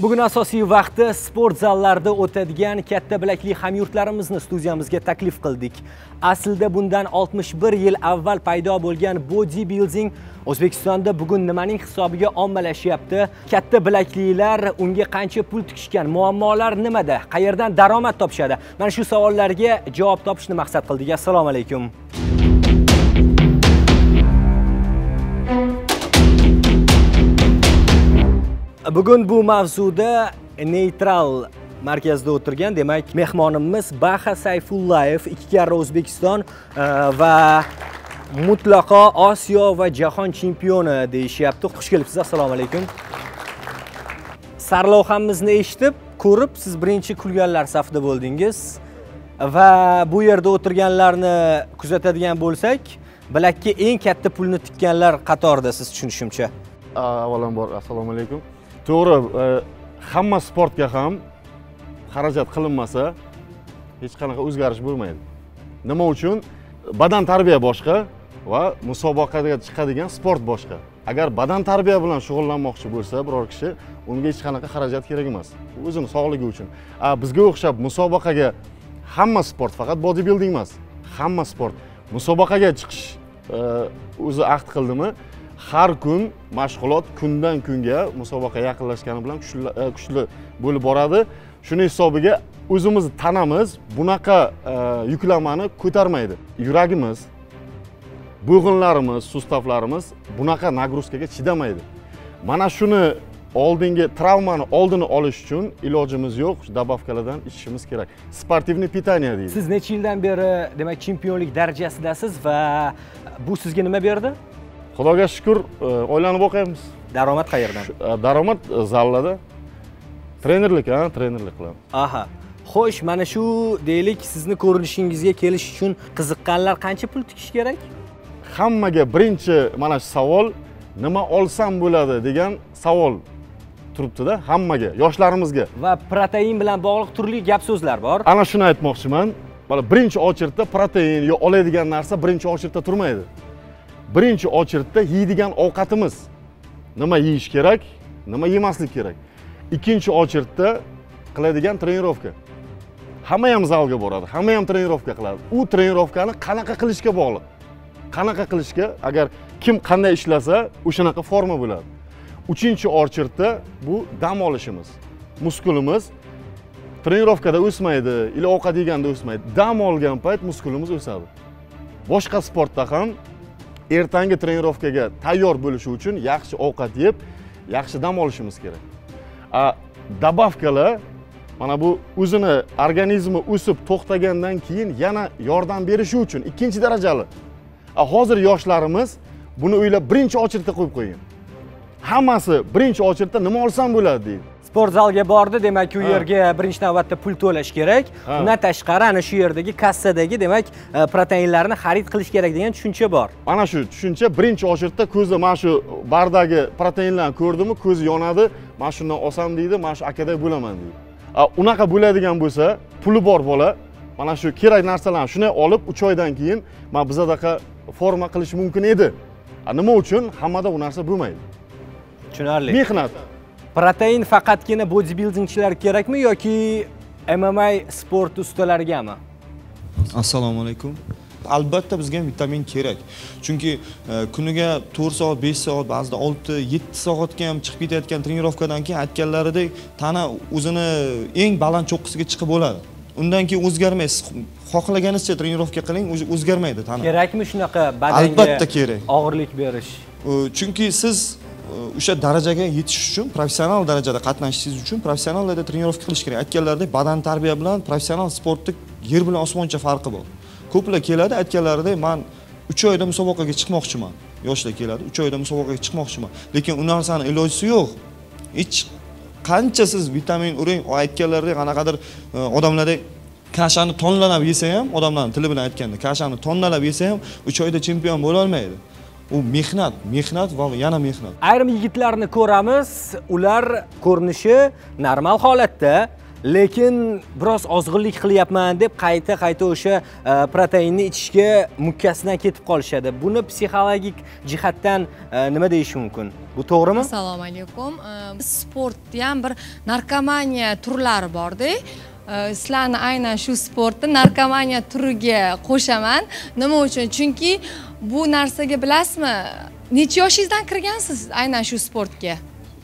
Bugun asosiy vaqtda sport zallarida o'tadigan katta bilakli hamyurtlarimizni studiyamizga taklif qildik. Aslida bundan 61 yil avval paydo bo'lgan bodybuilding O'zbekistonda bugun nimaning hisobiga ommalashyapti? Katta bilaklilar unga qancha pul tikishgan? Muammolar nimada? Qayerdan daromad topishadi? Mana shu savollarga javob topishni maqsad qildik. Assalomu alaykum. Bugun bu mavzuda neytral markazda o'tirgan, demak, mehmonimiz Baha Sayfullayev, 2 karra O'zbekiston va mutlaqo Osiyo va jahon chempioni deyishyapti. Xush kelibsiz. Assalomu alaykum. Sarlavhamizni eshitib, ko'rib, siz birinchi kulganlar safida bo'ldingiz va bu yerda o'tirganlarni kuzatadigan bo'lsak, bilakka eng katta pulni tikkanlar qatoridasiz, tushunishimcha. Avvalambor assalomu alaykum. To'g'ri, hamma sportga ham xarajat qilinmasa hech qanaqa o'zgarish bo'lmaydi. Nima uchun? Badan tarbiya boshqa va musobaqaga chiqadigan sport boshqa. Agar badan tarbiya bilan shug'ullanmoqchi bo'lsa biror kishi, unga hech qanaqa xarajat kerak emas. O'zining sog'ligi uchun. Bizga o'xshab musobaqaga hamma sport, faqat bodybuilding emas, hamma sport musobaqaga chiqish o'zi ahd qildimi? Har kun mashg'ulot kundan kunga musobaqa yaqinlashgani bilan kuchli bo'lib boradi. Shuning hisobiga o'zimiz tanamiz bunaqa yuklamani ko'tarmaydi. Yuragimiz, bo'g'inlarimiz, sustavlarimiz bunaqa nagruzkaga chidamaydi. Mana shuni oldingi travmani oldini olish uchun ilojimiz yo'q, dabavkalardan ichishimiz kerak. Sportivniy pitaniya deydi. Siz necha yildan beri, demak, chempionlik darajasidasiz va bu sizga nima berdi? Xudoga shukr, o'ylanib o'qiyapmiz. Daromad qayerdan? Daromad zallarda. Trenerlik qilaman. Aha. Xo'sh, mana shu deylik, sizni ko'rinishingizga kelish uchun qiziqqanlar qancha pul tikish kerak? Hammaga birinchi mana shu savol, nima olsam bo'ladi degan savol turibdi-da, hammaga, yoshlarimizga. Va protein bilan bog'liq turli gap so'zlar bor. Ana shuni aytmoqchiman. Mana birinchi ochirtda protein yo oladigan narsa birinchi ochirtda turmaydi. Birinchi ochirtda yeydigan ovqatimiz. Nima yeyish kerak, nima yemaslik kerak. Ikkinchi ochirtda qiladigan trenirovka. Hamma ham zalga boradi, hamma ham trenirovka qiladi. U trenirovkani qanaqa qilishga bog'liq. Qanaqa qilishga, agar kim qanday ishlasa, o'shanaqa forma bo'ladi. Uchinchi ochirtda bu dam olishimiz. Muskulimiz trenirovkada o'smaydi, ila ovqat yeganda o'smaydi. Dam olgan payt muskulimiz o'sadi. Boshqa sportda ham ertangi trenirovkaga tayyor bo'lish uchun yaxshi ovqat yeb, yaxshi dam olishimiz kerak. Dabavkalar mana bu o'zini organizmi o'sib to'xtagandan keyin yana yordam berishi uchun ikkinchi darajali. Hozir yoshlarimiz buni o'ylab birinchi ochirtda qo'yib qo'ygan. Hammasi birinchi ochirtda nima olsam bo'ladi deydi. Sport zalga bordi, demak, u yerga birinchi navbatda pul to'lash kerak. Undan tashqari ana shu yerdagi kassadagi, demak, proteinlarni xarid qilish kerak degan tushuncha bor. Mana shu tushuncha birinchi ochirtda ko'zi mana shu bardagi proteinlarni ko'rdimi, ko'zi yonadi, mana shundan olsam deydi, mana shu akaday bo'laman deydi. Unaqa bo'ladigan bo'lsa, puli bor bola mana shu kerak narsalarni shunday olib 3 oydan keyin mana bizadaqa forma qilish mumkin edi. Nima uchun? Hammada u narsa bo'lmaydi. Tushunarli. Mehnat. Protein faqatgina bodybuildingchilarga kerakmi yoki MMA sport ustalarigami? Assalomu alaykum. Albatta bizga ham vitamin kerak. Chunki kuniga 4 soat, 5 soat, ba'zida 6-7 soatga ham chiqib ketayotgan trenirovkadan keyin aytganlaridek tana o'zini eng baland cho'qqisiga chiqib bo'ladi. Undan keyin o'zgarmaysiz. Xohlaganingizcha trenirovka qiling, o'zgarmaydi tana. Kerakmi shunaqa badanga? Albatta kerak. Og'irlik berish. Chunki siz o'sha darajaga yetish uchun, professional darajada qatnashishingiz uchun professionallarda trenirovka qilish kerak. Aytganlaridek badan tarbiya bilan professional sportda yer bilan osmoncha farqi bor. Ko'plar keladi, aytganlaridek men 3 oyda musobaqaga chiqmoqchiman. Yoshlar keladi, 3 oyda musobaqaga chiqmoqchiman. Lekin u narsaning ilojisi yo'q. Hech qancha siz vitamin uring, aytganlaridek qanaqadir odamlardek kashani tonlanab yesa ham, odamlarning tili bilan aytganda, kashani tonnalab yesa ham 3 oyda chempion bo'la olmaydi. U mehnat va yana mehnat. Ayrim yigitlarni ko'ramiz, ular ko'rinishi normal holatda, lekin biroz ozg'inlik qilyapman deb qayta o'sha proteinni ichishga mukkasidan ketib qolishadi. Buni psixologik jihatdan nima deyish mumkin? Bu to'g'rimi? Assalomu alaykum. Sportda ham bir narkomaniya turlari bor-da. Sizlarni aynan shu sportni narkomaniya turiga qo'shaman. Nima uchun? Chunki bu narsaga bilasizmi, necha yoshingizdan kirgansiz aynan shu sportga?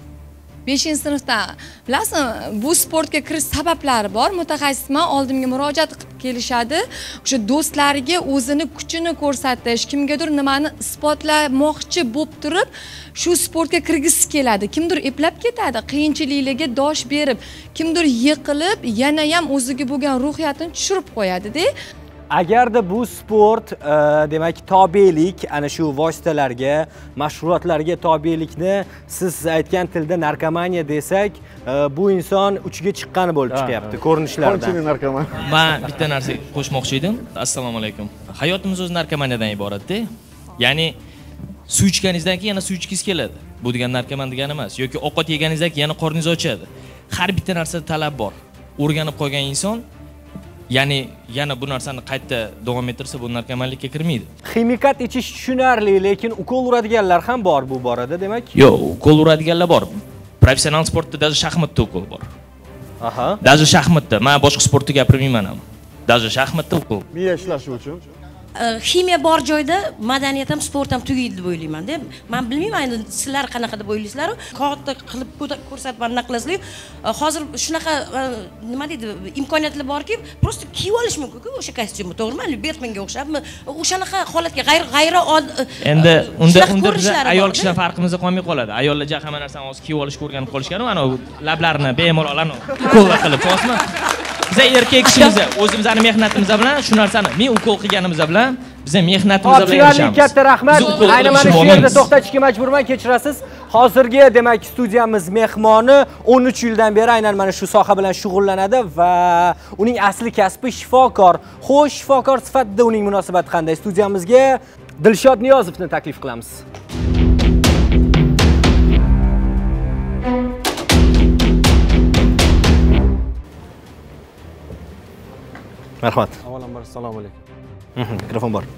5-sinfdan. Bilasizmi, bu sportga kirish sabablari bor. Mutaxassisman oldimga murojaat qilib kelishadi. O'sha do'stlariga o'zini kuchini ko'rsatish, kimgadir nimani isbotlamoqchi bo'lib turib, shu sportga kirgisi keladi. Kimdir eplab ketadi, qiyinchiliklarga dosh berib, kimdir yiqilib, yana ham o'ziga bo'lgan ruhiyatini tushirib qo'yadi-da. Agarda bu sport demak tobelik, ana shu vositalarga, mashg'ulotlarga tobelikni siz aytgan tilda narkomaniya desak, bu inson uchiga chiqqani bo'lib chiqyapti ko'rinishlardan. Qanchalik narkoman? Men bitta narsa qo'shmoqchi edim. Assalomu alaykum. Hayotimiz o'zi narkomaniyadan iborat-da. Ya'ni suv ichganingizdan keyin yana suv ichgingiz keladi. Bu degan narkoman degani emas. Yoki ovqat yeganingizdan keyin yana qorningiz ochadi. Har bitta narsada talab bor. O'rganib qolgan inson ya'ni yana bu narsani qayta davom ettirsa bu narkomanlikka kirmaydi. Ximikat ichish tushunarli, lekin ukol uradiganlar ham bor bu borada, demak. Yo'q, ukol uradiganlar bor. Professional sportda даже shaxmatda ukol bor. Aha. Даже shaxmatda. Men boshqa sportni gapirmayman ham. Даже shaxmatda ukol. Miya ishlashi uchun. Ximiya bor joyda madaniyat ham sport ham tugaydi deb o'ylayman-da. Men bilmayman endi sizlar qanaqa deb o'ylaysizlar. Qog'ozda qilib ko'rsatib anaqa qilasizlar. Hozir shunaqa nima deydi, imkoniyatlar borki, prosta kiyib olish mumkin-ku o'sha kostyumni, to'g'rimi? Bertmanga o'xshab, o'shanaqa holatga g'ayri endi unda biz ayol kishilar farqimiz qolmay qoladi. Ayollar hamma narsani hozir kiyib olishga o'rganib qolishgan, ana lablarini bemalol ana ukol qilib, to'g'rimi? Biz erkak kishimiz o'zimizning mehnatimiz bilan shu narsani men ukol qilganimiz bilan biz mehnatimiz bilan erishamiz. Katta rahmat. Aynan mana shu yerda to'xtatishga majburman, kechirasiz. Hozirgi demak studiyamiz mehmoni 13 yildan beri aynan mana shu soha bilan shug'ullanadi va uning asli kasbi shifokor. Xo'sh, shifokor sifatida uning munosabati qanday? Studiyamizga Dilshod Niyozovni taklif qilamiz. Marhamat. Avvalambor assalomu alaykum. Mikrofon bor.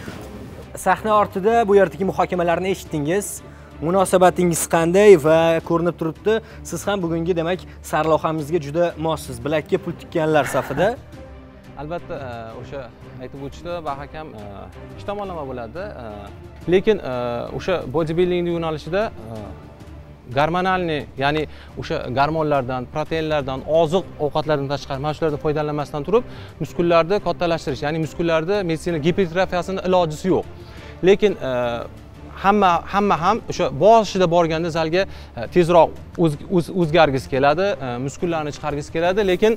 Sahna ortida bu yerdagi muhokamalarni eshitdingiz. Munosabatingiz qanday va ko'rinib turibdi, siz ham bugungi demak sarlavhamizga juda mossiz. Bilakka pul tikkanlar safida. Albatta, o'sha aytib o'tishda bahakam ikki tomonlama bo'ladi. Lekin o'sha bodybuilding yo'nalishida gormonalniy, ya'ni o'sha gormonlardan, proteinlardan, oziq ovqatlardan tashqari mana shulardan foydalanmasdan turib, muskullarni kattalashtirish, ya'ni muskullarda meditsina gipertrofiyasini ilojisi yo'q. Lekin hamma ham o'sha boshida borganda zalga tezroq o'zgargisi keladi, muskullarni chiqargisi keladi, lekin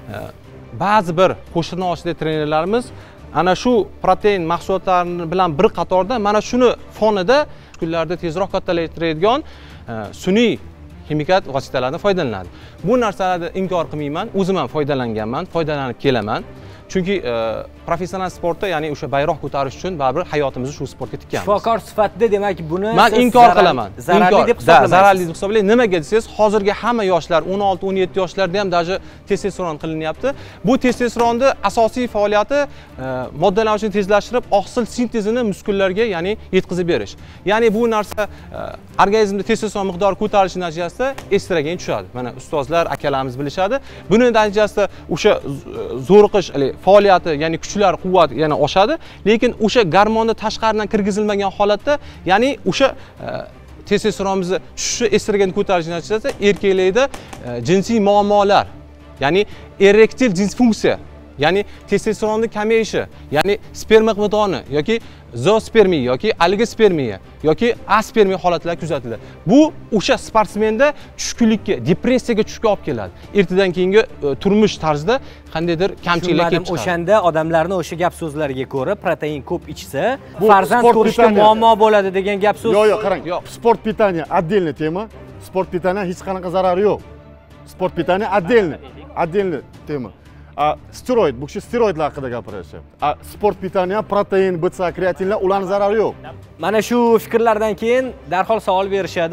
ba'zi bir qo'shni oshida trenerlarimiz ana shu protein mahsulotlari bilan bir qatorda mana shuni fonida muskullarni tezroq kattalashtiradigan sun'iy ximikat vositalaridan foydalanadi. Bu narsalarni inkor qilmayman, o'zim ham foydalanganman, foydalanib kelaman. Chunki professional sportda, ya'ni o'sha bayroq ko'tarish uchun baribir hayotimizni shu sportga tikkanmiz. Shifokor sifatida demak buni men inkor qilaman. Zararli deb hisoblamaysiz. Zararli deb hisoblayman. Nimaga desangiz, hozirgi hamma yoshlar 16-17 yoshlarda ham даже testosteron qilinyapti. Bu testosteronni asosiy faoliyati moddalanishni tezlashtirib, oqsil sintezini muskullarga, ya'ni yetkazib berish. Ya'ni bu narsa organizmda testosteron miqdori ko'tarilishi natijasida estrogen tushadi. Mana ustozlar, akalarimiz bilishadi. Buning natijasida o'sha zo'riqish faoliyati, ya'ni kuchlar, quvvat yana oshadi, lekin o'sha gormonni tashqaridan kirgizilmagan holatda, ya'ni o'sha testosteronimizni tushishi, estrogen ko'tarish natijasida erkaklarda jinsiy muammolar, ya'ni erektil disfunksiya, ya'ni testosteronni kamayishi, ya'ni sperma miqdori yoki zoospermiya yoki oligospermiya yoki aspermiya holatlari kuzatiladi. Bu o'sha sportsmenda tushkunlikka, depressiyaga tushishga olib keladi. Ertadan keyingi turmush tarzida qandaydir kamchiliklar kelib chiqadi. O'shanda odamlarni o'sha gap so'zlariga ko'ra protein ko'p ichsa, farzand ko'rishga muammo bo'ladi degan gap so'z. Yo'q, qarang. Sport pitaniya отдельная tema. Sport pitaniya hech qanaqa zarari yo'q. Sport pitaniya отдельная tema. Steroid, bu kishi steroidlar haqida gapiryapti. Sport pitaniya, protein, BCA, kreatinlar, ularning zarari yo'q. Mana shu fikrlardan keyin darhol savol berishadi.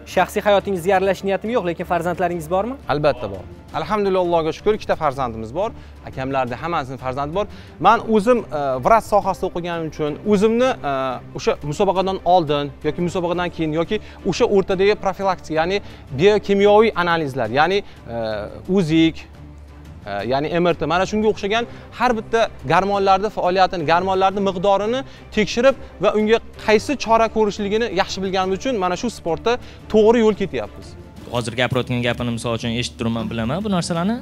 shaxsiy hayotingizga aralashish niyatim yo'q, lekin farzandlaringiz bormi? Albatta bor. Alhamdulillah, Allohga shukr, ikkita farzandimiz bor. Akamlarda hammasining farzandi bor. Men o'zim vrach sohasida o'qiganim uchun o'zimni o'sha musobaqadan oldin yoki musobaqadan keyin yoki o'sha o'rtadagi profilaktika, ya'ni biokimyoviy analizlar, ya'ni uzik, ya'ni MRT, mana shunga o'xshagan har bitta gormonlarning faoliyatini, gormonlarning miqdorini tekshirib va unga qaysi chora ko'rishligini yaxshi bilganimiz uchun mana shu sportda to'g'ri yo'l ketyapmiz. Hozir gapirayotgan gapini misol uchun eshitib turibman, bilaman bu narsalarni.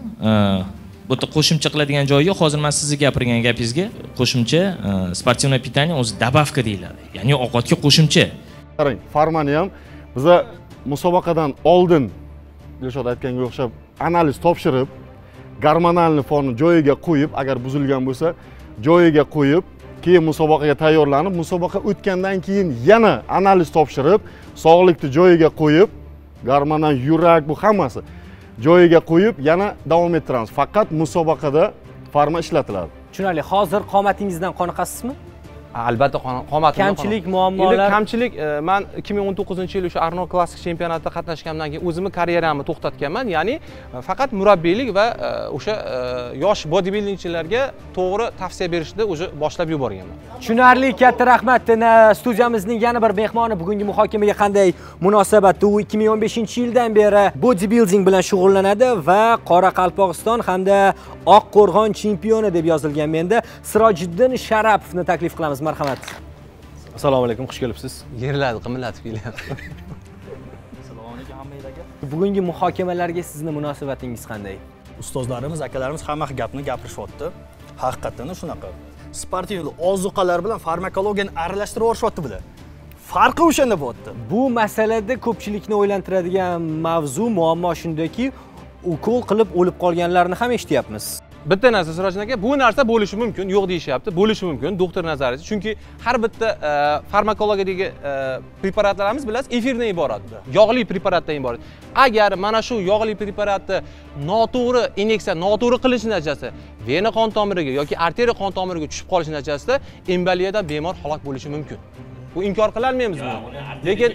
Bu yerda qo'shimcha qiladigan joyi yo'q. Hozir men sizga gapirgan gapingizga qo'shimcha sportivnoy pitание o'zi добавка deyiladi. Ya'ni ovqatga qo'shimcha. Qarang, farmani ham biza musobaqadan oldin Dilshod aytganga o'xshab analiz topshirib, gormonalni fonni joyiga qo'yib, agar buzilgan bo'lsa, joyiga qo'yib, keyin musobaqaga tayyorlanib, musobaqa o'tgandan keyin yana analiz topshirib, sog'likni joyiga qo'yib, gormonal, yurak, bu hammasi joyiga qo'yib, yana davom ettiramiz. Faqat musobaqada farma ishlatiladi. Tushunarli. Hozir qomatingizdan qoniqasizmi? Albatta qomatim. Kamchilik, muammolar. Kamchilik, men 2019-yil o'sha Arnold klassik chempionatida qatnashgandan keyin o'zimni karyeramni to'xtatganman. Ya'ni faqat murabbiylik va o'sha yosh bodybuildingchilarga to'g'ri tavsiya berishni o'zi boshlab yuborganman. Tushunarli, katta rahmat. Studiyamizning yana bir mehmoni bugungi muhokamaga qanday munosabatda? U 2015-yildan beri bodybuilding bilan shug'ullanadi va Qoraqalpog'iston hamda Oqqo'rg'on chempioni deb yozilgan. Menda Sirojiddin Sharapovni taklif qilamiz. Marhamat. Assalomu alaykum, xush kelibsiz. Yerlarni qimillatib kelyapti. Assalomu alaykum hammaga aka. Bugungi muhokamalarga sizning munosabatingiz qanday? Ustozlarimiz, akalarimiz hamma gapni gapirishyapti. Haqiqatan shunaqa. Sportiv ozuqalar bilan farmakologiyani aralashtirib yuborishyapti bular. Farqi o'shanda bo'lyapti. Bu masalada ko'pchilikni o'ylantiradigan mavzu, muammo shundaki, ukol qilib o'lib qolganlarni ham eshityapmiz. Bitta narsa Sirojin aka, bu narsa bo'lishi mumkin, yo'q deyishyapti. Bo'lishi mumkin doktor nazarida. Chunki har bitta farmakologiyadagi preparatlarimiz bilasiz, efirdan iborat, yog'li preparatdan iborat. Agar mana shu yog'li preparatni noto'g'ri inyeksiya, noto'g'ri qilish natijasida vena qon tomiriga yoki arteriya qon tomiriga tushib qolish natijasida emboliyadan bemor halok bo'lishi mumkin. Bu inkor qila olmaymiz buni. Lekin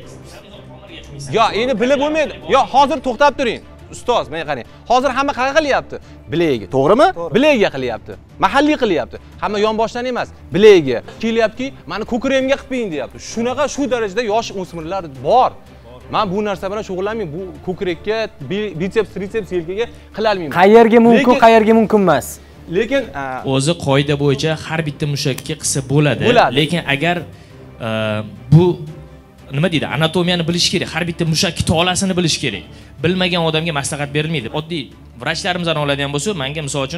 endi bilib bo'lmaydi. Hozir to'xtab turing. Ustoz, men qarang. Hozir hamma qayerga qilyapti? Bilegiga, to'g'rimi? Bilegiga qilyapti. Mahalliy qilyapti. Hamma yonboshdan emas, bilegiga. Kelyapti, meni ko'kragimga qilib qo'ying deyapti. Shunaqa shu darajada yosh o'smirlar bor. Men bu narsa bilan shug'ullanmayman. Bu ko'krakka, biceps, triceps, yelkaga qila olmayman. Qayerga mumkin, qayerga mumkin emas. Lekin o'zi qoida bo'yicha har bitta mushakka qilsa bo'ladi. Lekin agar bu nima deydi, anatomiyani bilish kerak, har bitta mushak tolasini bilish kerak. Bilmagan odamga maslahat berilmaydi. Oddiy vrachlarimizdan oladigan bo'lsa, menga misol uchun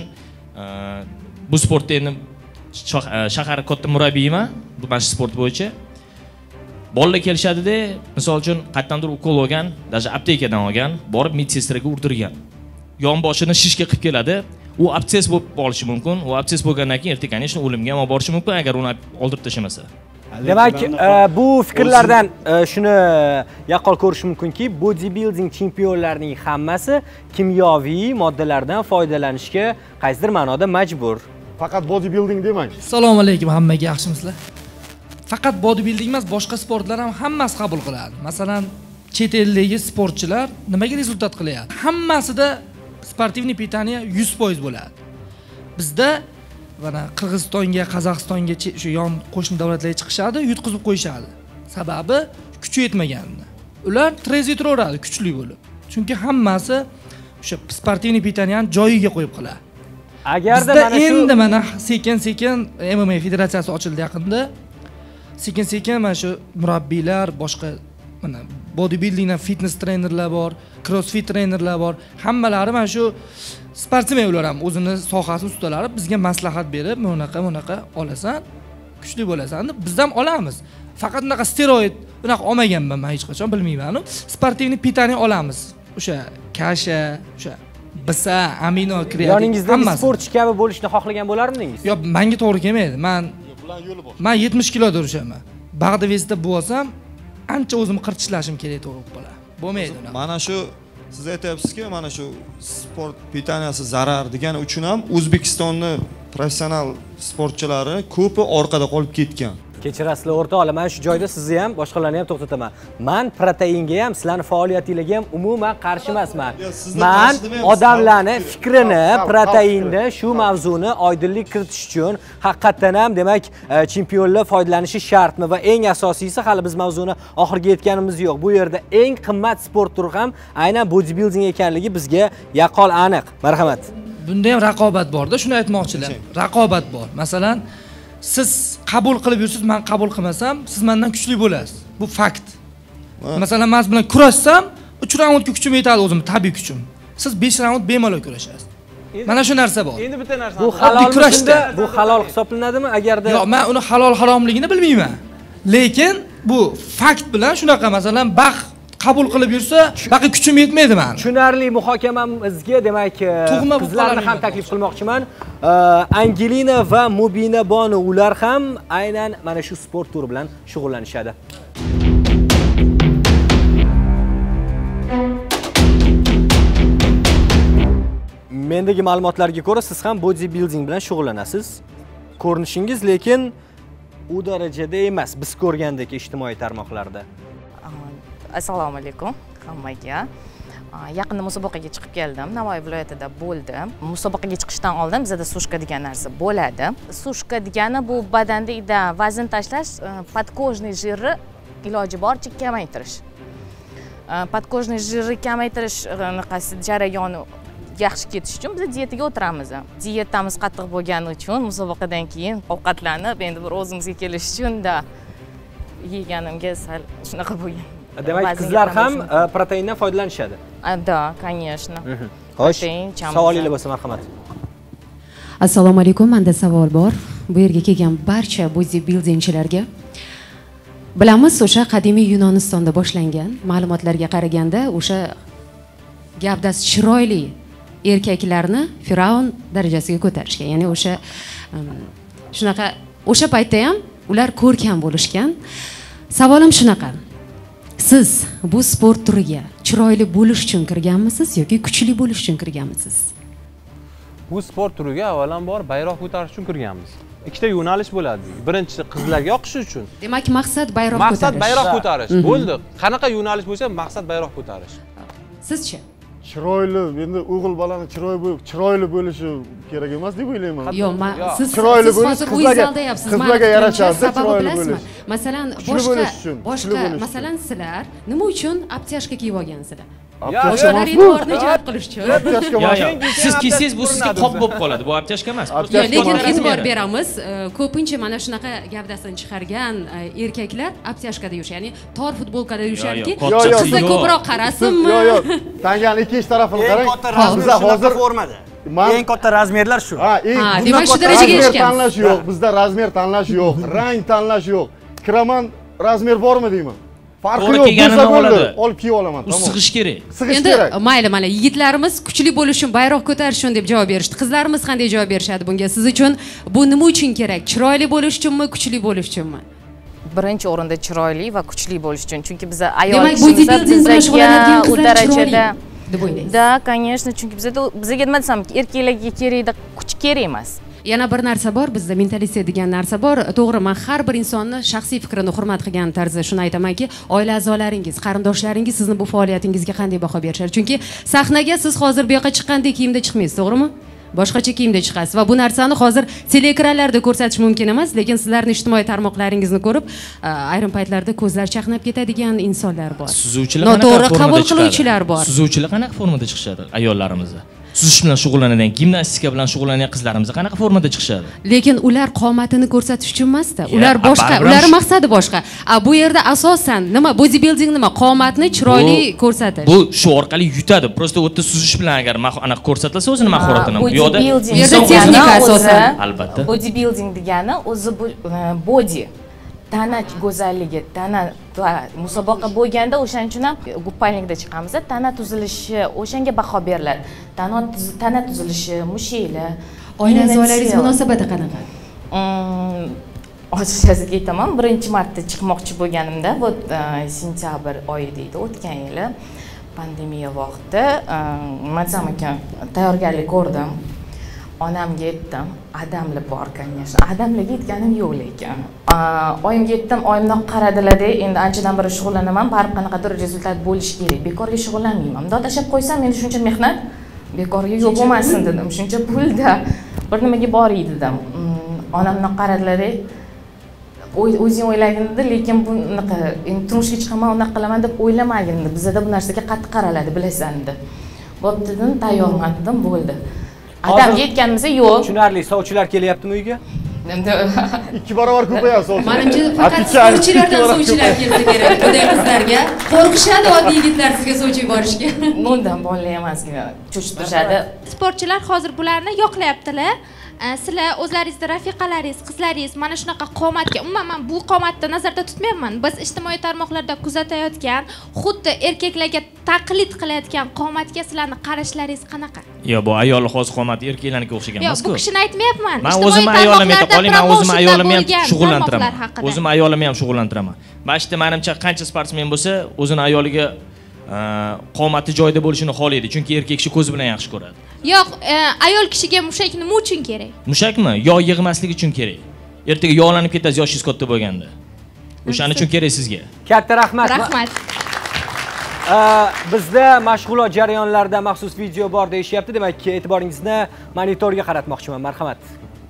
bu sportda endi shahar katta murabbiyman, bu mana shu sport bo'yicha. Bolalar kelishadi-da, misol uchun qayerdandir ukol olgan, даже aptekadan olgan, borib medsestraga urdirgan. Yonboshini shishga qilib keladi. U abses bo'lib qolishi mumkin. U abses bo'lgandan keyin erta конечно o'limga olib borishi mumkin agar uni oldirib tashamasa. Demak, bu fikrlardan shuni yaqqol ko'rish mumkinki, bodybuilding chempionlarining hammasi kimyoviy moddalardan foydalanishga qaysidir ma'noda majbur. Faqat bodybuilding demang. Assalomu alaykum hammaga, yaxshimisizlar? Faqat bodybuilding emas, boshqa sportlar ham hammasi qabul qiladi. Masalan, chet eldagi sportchilar nimaga rezultat qilyapti? Hammasida sportivniy pitание 100% bo'ladi. Bizda mana Qirg'izistonga, Qozog'istonga shu yon qo'shni davlatlarga chiqishadi, yutqizib qo'yishadi. Sababi kuchi yetmaganda. Ular trezvi turaveradi kuchli bo'lib. Chunki hammasi o'sha sportivniy pitaniyani joyiga qo'yib qiladi. Agarda mana shu endi mana sekin-sekin MMA federatsiyasi ochildi yaqinda. Sekin-sekin mana shu murabbiylar, boshqa mana bodybuildingdan fitness trenerlar bor, crossfit trenerlar bor. Hammalari mana shu sportsmen ular ham o'zini sohasi ustalari bizga maslahat berib, bunaqa olasan, kuchli bo'lasan deb biz ham olamiz. Faqat unaqa steroid unaqa olmaganman men hech qachon, bilmayman. Sportivniy pitание olamiz. O'sha kasha, o'sha bisa, amino, kreatin. Yoningizdagi sportchi kabi bo'lishni xohlagan bo'larmidingiz? Yo'q, menga to'g'ri kelmaydi. Men 70 kiloda urishaman. Bag'da vesda bo'lsam, ancha o'zimni qirtishlashim kerak to'g'ri bo'ladi. Bo'lmaydi unaqa. Mana shu siz aytyapsizki, mana shu sport pitaniyasi zarar degani uchun ham O'zbekistonning professional sportchilari ko'pi orqada qolib ketgan. Kechirasizlar o'rtoqlar, men shu joyda sizni ham, boshqalarni ham to'xtataman. Men proteinga ham, sizlarning faoliyatingizga ham umuman qarshi emasman. Men odamlarni fikrini proteinda shu mavzuni oydinlik kiritish uchun haqiqatan ham demak chempionlar foydalanishi shartmi va eng asosiysi hali biz mavzuni oxiriga yetganimiz yo'q. Bu yerda eng qimmat sport turi ham aynan bodybuilding ekanligi bizga yaqqol aniq. Marhamat. Bunda ham raqobat borda, shuni aytmoqchiman. Raqobat bor. Masalan, siz qabul qilib yursiz, men qabul qilmasam, siz mendan kuchli bo'lasiz. Bu fakt. Masalan, men siz bilan kurashsam, 3 raundga kuchim yetadi o'zim, tabiiy kuchim. Siz 5 raund bemalol kurashasiz. Mana shu narsa bor. Endi bitta narsa. Bu halol kurashda, bu halol hisoblanadimi agarda? Yo'q, men uni halol haromligini bilmayman. Lekin bu fakt bilan shunaqa, masalan, baxt qabul qilib yursa, baqa kuchim yetmaydi men. Tushunarli muhokamamizga demak qizlarni ham taklif qilmoqchiman. Angelina va Mubina Bonu ular ham aynan mana shu sport turi bilan shug'ullanishadi. Mendagi ma'lumotlarga ko'ra siz ham bodybuilding bilan shug'ullanasiz. Ko'rinishingiz lekin u darajada emas biz ko'rgandek ijtimoiy tarmoqlarda. Assalomu alaykum hammaga. Yaqinda musobaqaga chiqib keldim. Navoiy viloyatida bo'ldim. Musobaqaga chiqishdan oldin bizda sushka degan narsa bo'ladi. Sushka degani bu bandanda vazn tashlash, podkojniy jiri iloji boricha kamaytirish. Podkojniy jiri kamaytirish jarayoni yaxshi ketish uchun biz diyetaga o'tiramiz. Diyetamiz qattiq bo'lgani uchun musobaqadan keyin ovqatlanib, endi bir o'zimizga kelish uchun yeganimga sal shunaqa bo'lgan. Demak, qizlar ham proteindan foydalanishadi. Да, конечно. Xo'sh, savolingiz bo'lsa marhamat. Assalomu alaykum, menda savol bor. Bu yerga kelgan barcha bodybuildingchilarga. Bilamiz, o'sha qadimiy Yunonistonda boshlangan ma'lumotlarga qaraganda, o'sha gavdasi chiroyli erkaklarni Firavn darajasiga ko'tarishgan. Ya'ni o'sha shunaqa o'sha paytda ham ular ko'rkam bo'lishgan. Savolim shunaqa. Siz bu sport turiga chiroyli bo'lish uchun kirganmisiz yoki kuchli bo'lish uchun kirganmisiz? Bu sport turiga avvalambor bayroq ko'tarish uchun kirganmiz. Ikkita yo'nalish bo'ladi. Birinchisi qizlarga yoqish uchun. Demak, maqsad bayroq ko'tarish. Maqsad bayroq ko'tarish. Bo'ldi. Qanaqa yo'nalish bo'lsa, maqsad bayroq ko'tarish. Sizchi? Chiroyli, endi o'g'il bolani chiroyli bo'lishi kerak emas deb o'ylayman. Yo'q, siz hozir o'yinzaldayapsiz. Qizlarga yarashadi chiroyli bo'lish. Masalan, boshqa masalan sizlar nima uchun aptyashka kiyib olgansizlar? Boshqalar e'tiborini jalb qilish uchun. Siz kiysangiz bu sizga qop bo'lib qoladi. Bu aptyashka emas. Lekin e'tibor beramiz. Ko'pincha mana shunaqa gavdasini chiqargan erkaklar aptyashkada yurishadi. Ya'ni tor futbolkada yurishadiki, qizlar ko'proq qarasinmi? Yo'q. Tanganing ikkinchi tarafini qarang. Bizda hozir formada. Eng katta razmerlar shu. Demak, shu darajaga erishgan. Tanlash yo'q. Bizda razmer tanlash yo'q, rang tanlash yo'q. Kiraman razmer bormi deyman. Farqi yo'q, bo'lsa bo'ldi. Olib kiyib olaman, tamom. Sig'ish kerak. Sig'ish kerak. Endi mayli, mana yigitlarimiz kuchli bo'lish uchun, bayroq ko'tarish uchun deb javob berishdi. Qizlarimiz qanday javob berishadi bunga? Siz uchun bu nima uchun kerak? Chiroyli bo'lish uchunmi, kuchli bo'lish uchunmi? Birinchi o'rinda chiroyli va kuchli bo'lish uchun. Chunki biz ayol demak, bodybuilding bilan shug'ullanadigan qizlar chiroyli deb o'ylaysiz. Da, конечно, chunki bizga nima desam, erkaklarga kerakda kuch kerak emas. Yana bir narsa bor, bizda mentalite degan narsa bor. To'g'ri, men har bir insonni shaxsiy fikrini hurmat qilgan tarzda shuni aytamanki, oila a'zolaringiz, qarindoshlaringiz sizni bu faoliyatingizga qanday baho berishadi? Chunki sahnaga siz hozir bu yoqqa chiqqandek kiyimda chiqmaysiz, to'g'rimi? Boshqacha kiyimda chiqasiz va bu narsani hozir teleekranlarda ko'rsatish mumkin emas, lekin sizlarning ijtimoiy tarmoqlaringizni ko'rib, ayrim paytlarda ko'zlar chaqnab ketadigan insonlar bor. Suzuvchilar noto'g'ri qabul qiluvchilar bor. Suzuvchilar qanaqa formada chiqishadi ayollarimiz? Suzish bilan shug'ullanadigan, gimnastika bilan shug'ullanadigan qizlarimiz qanaqa formada chiqishadi? Lekin ular qomatini ko'rsatish uchun emasda. Ular boshqa, ularning maqsadi boshqa. Bu yerda asosan nima? Bodybuilding nima? Qomatni chiroyli ko'rsatish. Bu shu orqali yutadi. Prosta o'tda suzish bilan agar aniq ko'rsatilsa o'zini mahoratini, bu yoqda texnika asosan. Albatta. Bodybuilding degani o'zi body tana go'zalligi, tana musobaqa bo'lganda o'shaning uchun ham gupalnikda chiqamiz. Tana tuzilishi, o'shanga baho beriladi. Tana tuzilishi, mushaklar. Oila a'zolaringiz munosabati qanaqa? Ochiqchasiga aytaman, birinchi marta chiqmoqchi bo'lganimda, bu sentyabr oyi deydi, o'tgan yili pandemiya vaqtida Mazam aka tayyorgarlik ko'rdim. onamga aytdim, adamli bor, конечно. Adamliga yetganim yo'q lekin. Oyimga aytdim, oyimni qaradilar-da, endi anchadan beri shug'ullanaman, baribir qanaqadir rezultat bo'lishi kerak. Bekorga shug'ullanmayman. Bunday tashlab qo'ysam, endi shuncha mehnat bekorga yo'q bo'lmasin dedim. Shuncha pulda bir nimaga boray dedim. Onamni qaradilar-da, o'zing o'ylagin dedi, lekin bunaqa endi turmushga chiqaman, unaqa qilaman deb o'ylamagin dedi. Bizda bu narsaga qattiq qaraladi, bilasan dedi. Bo'pti dedim, tayyorman dedim, bo'ldi. Adamga yetganimizda yo'q. Tushunarli, sovchilar kelyaptimi uyga? Endi 2 barobar ko'payadi sovchilar. Menimcha faqat sportchilardan sovchilar kelsa kerak bunday qizlarga. Qo'rqishadi oddiy yigitlar sizga sovchi yuborishga. Bundan bolalar emasgina cho'chitishadi. Sportchilar hozir bularni yoqlayaptilar. Sizlar o'zlaringizning rafiqalaringiz, qizlaringiz mana shunaqa qomatga, umuman bu qomatni nazarda tutmayapman. Biz ijtimoiy tarmoqlarda kuzatayotgan, xuddi erkaklarga taqlid qilayotgan qomatga sizlarning qarashlaringiz qanaqa? Yo, bu ayollar hozir qomati erkaklarnikiga o'xshagan emas-ku. Yo'q, bu kishini aytmayapman. Men o'zim ayolimni aytib qoling, men o'zim ayolimni ham shug'ullantiraman. O'zim ayolimni ham shug'ullantiraman. Mana menimcha qancha sportsmen bo'lsa, o'zini ayoliga qomati joyida bo'lishini xohlaydi, chunki erkak kishi ko'z bilan yaxshi ko'radi. Yo'q, ayol kishiga mushak nima uchun kerak? Mushakmi? Yog' yig'maslik uchun kerak. Ertaga yog'lanib ketasiz yoshingiz katta bo'lganda. O'shaning uchun kerak sizga. Katta rahmat. Rahmat. Bizda mashg'ulot jarayonlarida maxsus video bor deyishyapti, demak, e'tiboringizni monitorga qaratmoqchiman. Marhamat.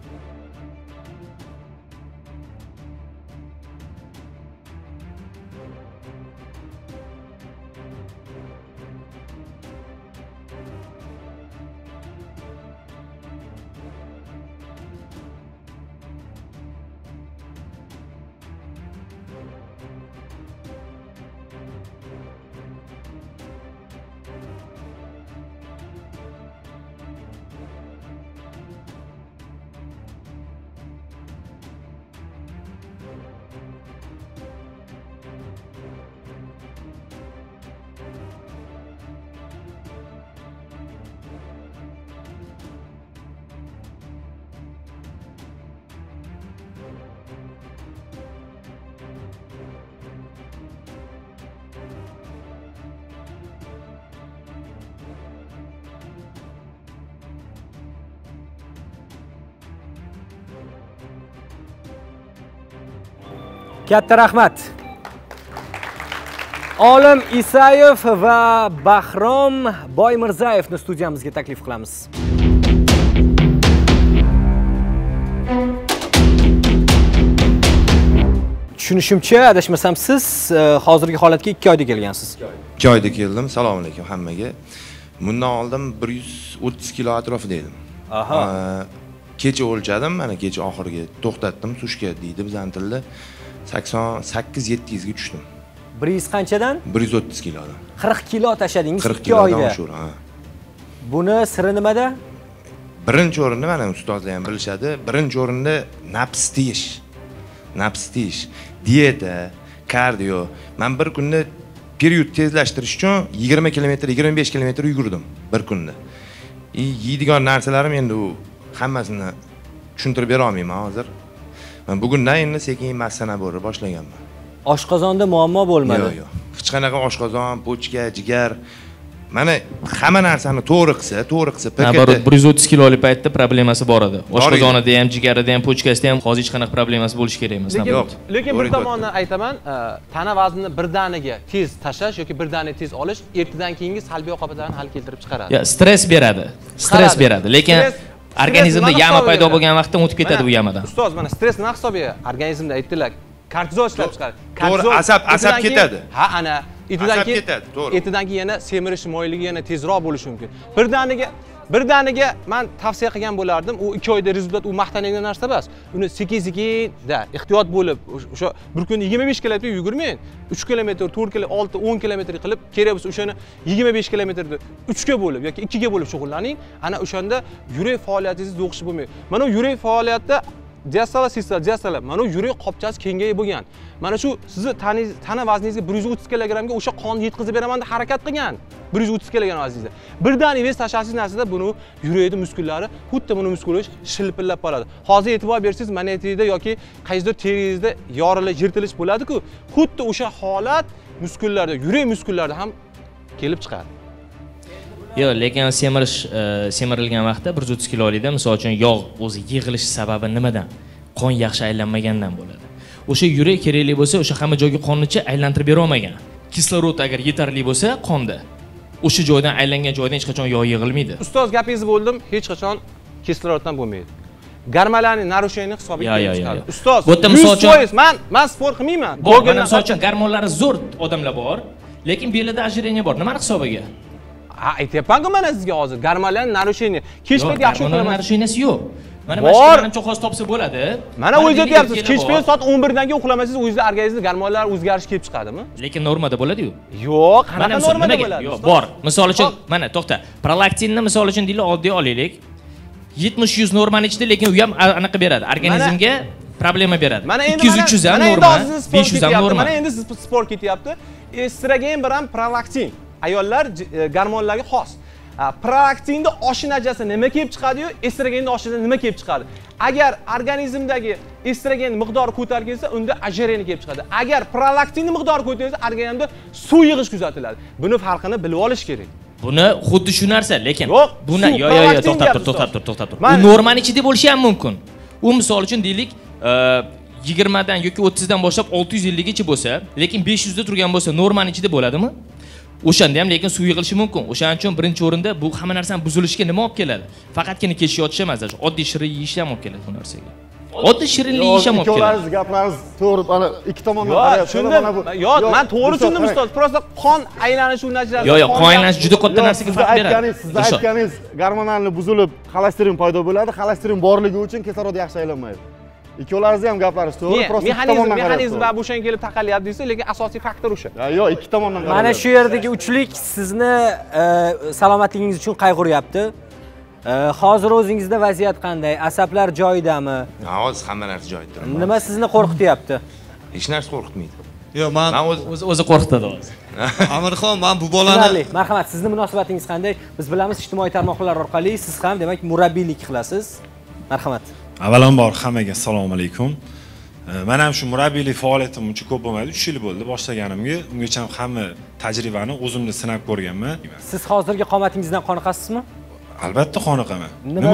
Katta rahmat. Olim Isayev va Bahrom Boymirzayevni studiyamizga taklif qilamiz. Tushunishimcha, adashmasam siz hozirgi holatga 2 oyda kelgansiz. 2 oyda keldim. Assalomu alaykum hammaga. Bundan oldin 130 kilo atrofida edim. Aha. Kecha o'lchadim, mana kecha oxirgi to'xtatdim, sushka deydi bizning tilda. 88-700 ga tushdim. 100 qanchadan? 130 kilodan. 40 kilo tashladingiz 2 oyda. Buni siri nimada? Birinchi o'rinda mana ustozlar ham bilishadi, birinchi o'rinda nafs tiyish. Nafs tiyish, dieta, kardio. Men bir kunda period tezlashtirish uchun 20 kilometr, 25 kilometr yugurdim bir kunda. Yeydigan narsalarim endi u hammasini tushuntirib bera olmayman hozir. Men bugundan endi sekin massana bo'ra boshlaganman. Oshqozonda muammo bo'lmadi. Yo'q, yo'q. Hech qanaqa oshqozon, pochka, jigar. Mana hamma narsani to'g'ri qilsa, paketda 130 kilolik paytda problemasi bor edi. Oshqozonida ham, jigarida ham, pochkasida ham hozir hech qanaqa problemasi bo'lish kerak emas. Lekin bir tomondan aytaman, tana vaznini birdaniga tez tashlash yoki birdaniga tez olish ertadan keyingi salbiy oqibatlarni hal keltirib chiqaradi. Ya, stress beradi. Stress beradi, lekin organizmda yama paydo bo'lgan vaqtda o'tib ketadi bu yamadan. Ustoz, mana stress nima hisobiga organizmda aytdilar, kortizol ishlab chiqaradi. To'g'ri, asab ketadi. Ha, ana etidan keyin yana semirish moyligi yana tezroq bo'lishi mumkin. Birdaniga men tavsiya qilgan bo'lardim. U 2 oyda rezultat u maqtanadigan narsa emas. Uni sekin-sekin ehtiyot bo'lib, o'sha bir kunda 25 kilometr yugurmang. 3 kilometr, 4 kilometr, 6, 10 kilometr qilib, kerak bo'lsa o'shani 25 kilometrni 3 ga bo'lib yoki 2 ga bo'lib shug'ullaning. Ana o'shanda yurak faoliyatingiz zo'qishi bo'lmaydi. Mana u yurak faoliyatida diastala, mana u yurak qopchasi kengayib bo'lgan. Mana shu sizni tana vazningizga 130 kilogramga o'sha qonni yetkazib beraman deb harakat qilgan. 130 kilogram vazningizda. Birdan vez tashlashingiz narsada buni yurakning muskullari, xuddi buni muskuli shilpillab qoladi. Hozir e'tibor bersangiz, mana etingizda yoki qaysidir teringizda yorilib, yirtilish bo'ladi-ku, xuddi o'sha holat muskullarda, yurak muskullarida ham kelib chiqadi. Yo'q, lekin semirilgan vaqtda 130 kilolikda misol uchun yog' o'zi yig'ilishi sababi nimadan? Qon yaxshi aylanmagandan bo'ladi. O'sha yurak kerakli bo'lsa, o'sha hamma joyga qonni aylantirib bera olmagan. Kislorod agar yetarli bo'lsa, qonda o'sha joydan aylangan joydan hech qachon yog' yig'ilmaydi. Ustoz, gapingizni bo'ldim, hech qachon kisloroddan bo'lmaydi. Gormonlarning narusheniya hisobiga kelib chiqadi. Ustoz, bu yerda misol uchun men sport qilmayman. Bo'lgan misol uchun gormonlari zo'r odamlar bor, lekin belida ajreniya bor. Nima hisobiga? Ha, aytyapman-ku men sizga hozir. Gormonlarning narusheniya. Kechpayt yaxshi uxlayman. Narusheniyasi yo'q. Mana mashqalarni xo's topsa bo'ladi. Mana o'zingiz aytyapsiz, kechpayt soat 11 danga uxlamasangiz, o'zingizning organizmingizda gormonlar o'zgarish kelib chiqadimi? Lekin normada bo'ladi-yu. Yo'q, qanaqa normada bo'ladi? Yo'q, bor. Misol uchun, mana to'xta. Prolaktinni misol uchun deylik, oddiy olaylik. 70-100 normani ichida, lekin u ham anaqa beradi. Organizmga problema beradi. 200-300 ham norma, 500 ham norma. Mana endi siz sport ketyapti. Estrogen bilan prolaktin ayollar gormonlarga xos. Prolaktinning oshinajasi nima kelib chiqadi-yu, estrogenning oshinajasi nima kelib chiqadi? Agar organizmdagi estrogen miqdori ko'tarilsa, unda ajreniya kelib chiqadi. Agar prolaktinning miqdori ko'tarilsa, organizmda suv yig'ish kuzatiladi. Buni farqini bilib olish kerak. Buni xuddi shu narsa, lekin buni to'xtab tur. Bu normani ichida bo'lishi ham mumkin. U misol uchun deylik, 20 dan yoki 30 dan boshlab 650 gacha bo'lsa, lekin 500 da turgan bo'lsa, normani ichida bo'ladimi? O'shanda ham lekin suv yig'ilishi mumkin. O'shaning uchun birinchi o'rinda bu hamma narsani buzilishiga nima olib keladi? Faqatgina kech yotish emas, oddiy shirin yeyish ham olib keladi bu narsaga. Oddiy shirinlik yeyish ham olib keladi. Ikkovlaringiz gaplaringiz to'g'ri, mana ikki tomondan qarayapsiz. Yo'q, men to'g'ri tushundim ustoz. Prosta qon aylanishi u natijasida. Yo'q, qon aylanishi juda katta narsaga farq beradi. Siz aytganingiz, gormonlarni buzilib, xolesterin paydo bo'ladi. Xolesterin borligi uchun kislorod yaxshi aylanmaydi. Ikkovlaringizni ham gaplaringiz to'g'ri, prosta ikki tomondan qarayapsiz. Mexanizm va o'shanga kelib taqalyapti deysiz, lekin asosiy faktor o'sha. Yo'q, ikki tomondan qarayapsiz. Mana shu yerdagi uchlik sizni salomatligingiz uchun qayg'uryapti. Hozir o'zingizda vaziyat qanday? Asablar joyidami? Hozir hamma narsa joyida. Nima sizni qo'rqityapti? Hech narsa qo'rqitmaydi. Yo'q, men o'zi qo'rqitadi hozir. Amirxon, men bu bolani marhamat, sizning munosabatingiz qanday? Biz bilamiz, ijtimoiy tarmoqlar orqali siz ham demak murabbiylik qilasiz. Marhamat. Avvalambor hammaga assalomu alaykum. Men ham shu murabbiylik faoliyatim uncha ko'p bo'lmadi, 3 yil bo'ldi boshlaganimga. Ungacha ham hamma tajribani o'zimda sinab ko'rganman. Siz hozirgi qomatingizdan qoniqasizmi? Albatta qoniqaman.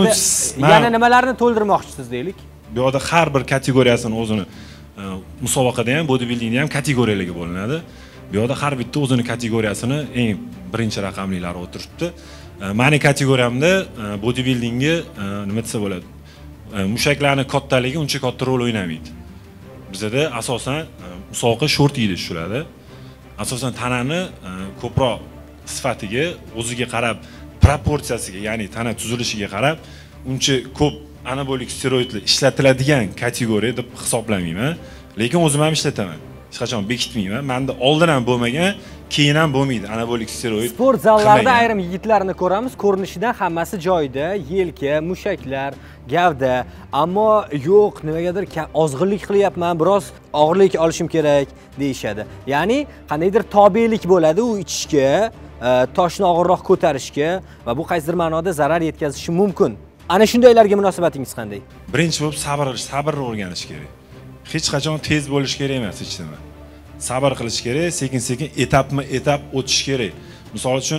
Yana nimalarni to'ldirmoqchisiz deylik? Bu yerda har bir kategoriyasini o'zini musobaqada ham, bodybuildingda ham kategoriyalarga bo'linadi. Bu yerda har bitta o'zini kategoriyasini eng birinchi raqamlilari o'tiribdi. Meni kategoriyamda bodybuildingga nima desa bo'ladi? Mushaklarning kattaligi uncha katta rol o'ynamaydi. Bizda asosan musobaqa short yeydi tushiladi. Asosan tanani ko'proq sifatiga, o'ziga qarab, proporsiyasiga, ya'ni tana tuzilishiga qarab, uncha ko'p anabolik steroidlar ishlatiladigan kategoriya deb hisoblamayman. Lekin o'zim ham ishlataman. Hech qachon bekitmayman. Menda oldin ham bo'lmagan, keyin ham bo'lmaydi anabolik steroid. Sport zallarida ayrim yigitlarni ko'ramiz, ko'rinishidan hammasi joyida, yelka, mushaklar, gavda, ammo yo'q, nimagadir ozg'inlik qilyapman, biroz og'irlik olishim kerak deyishadi. Ya'ni qandaydir tobelik bo'ladi u ichishga, toshni og'irroq ko'tarishga va bu qaysidir ma'noda zarar yetkazishi mumkin. Ana shundaylarga munosabatingiz qanday? Birinchi bo'lib sabrni o'rganish kerak. Hech qachon tez bo'lish kerak emas hech nima. Sabr qilish kerak, sekin-sekin etap o'tish kerak. Misol uchun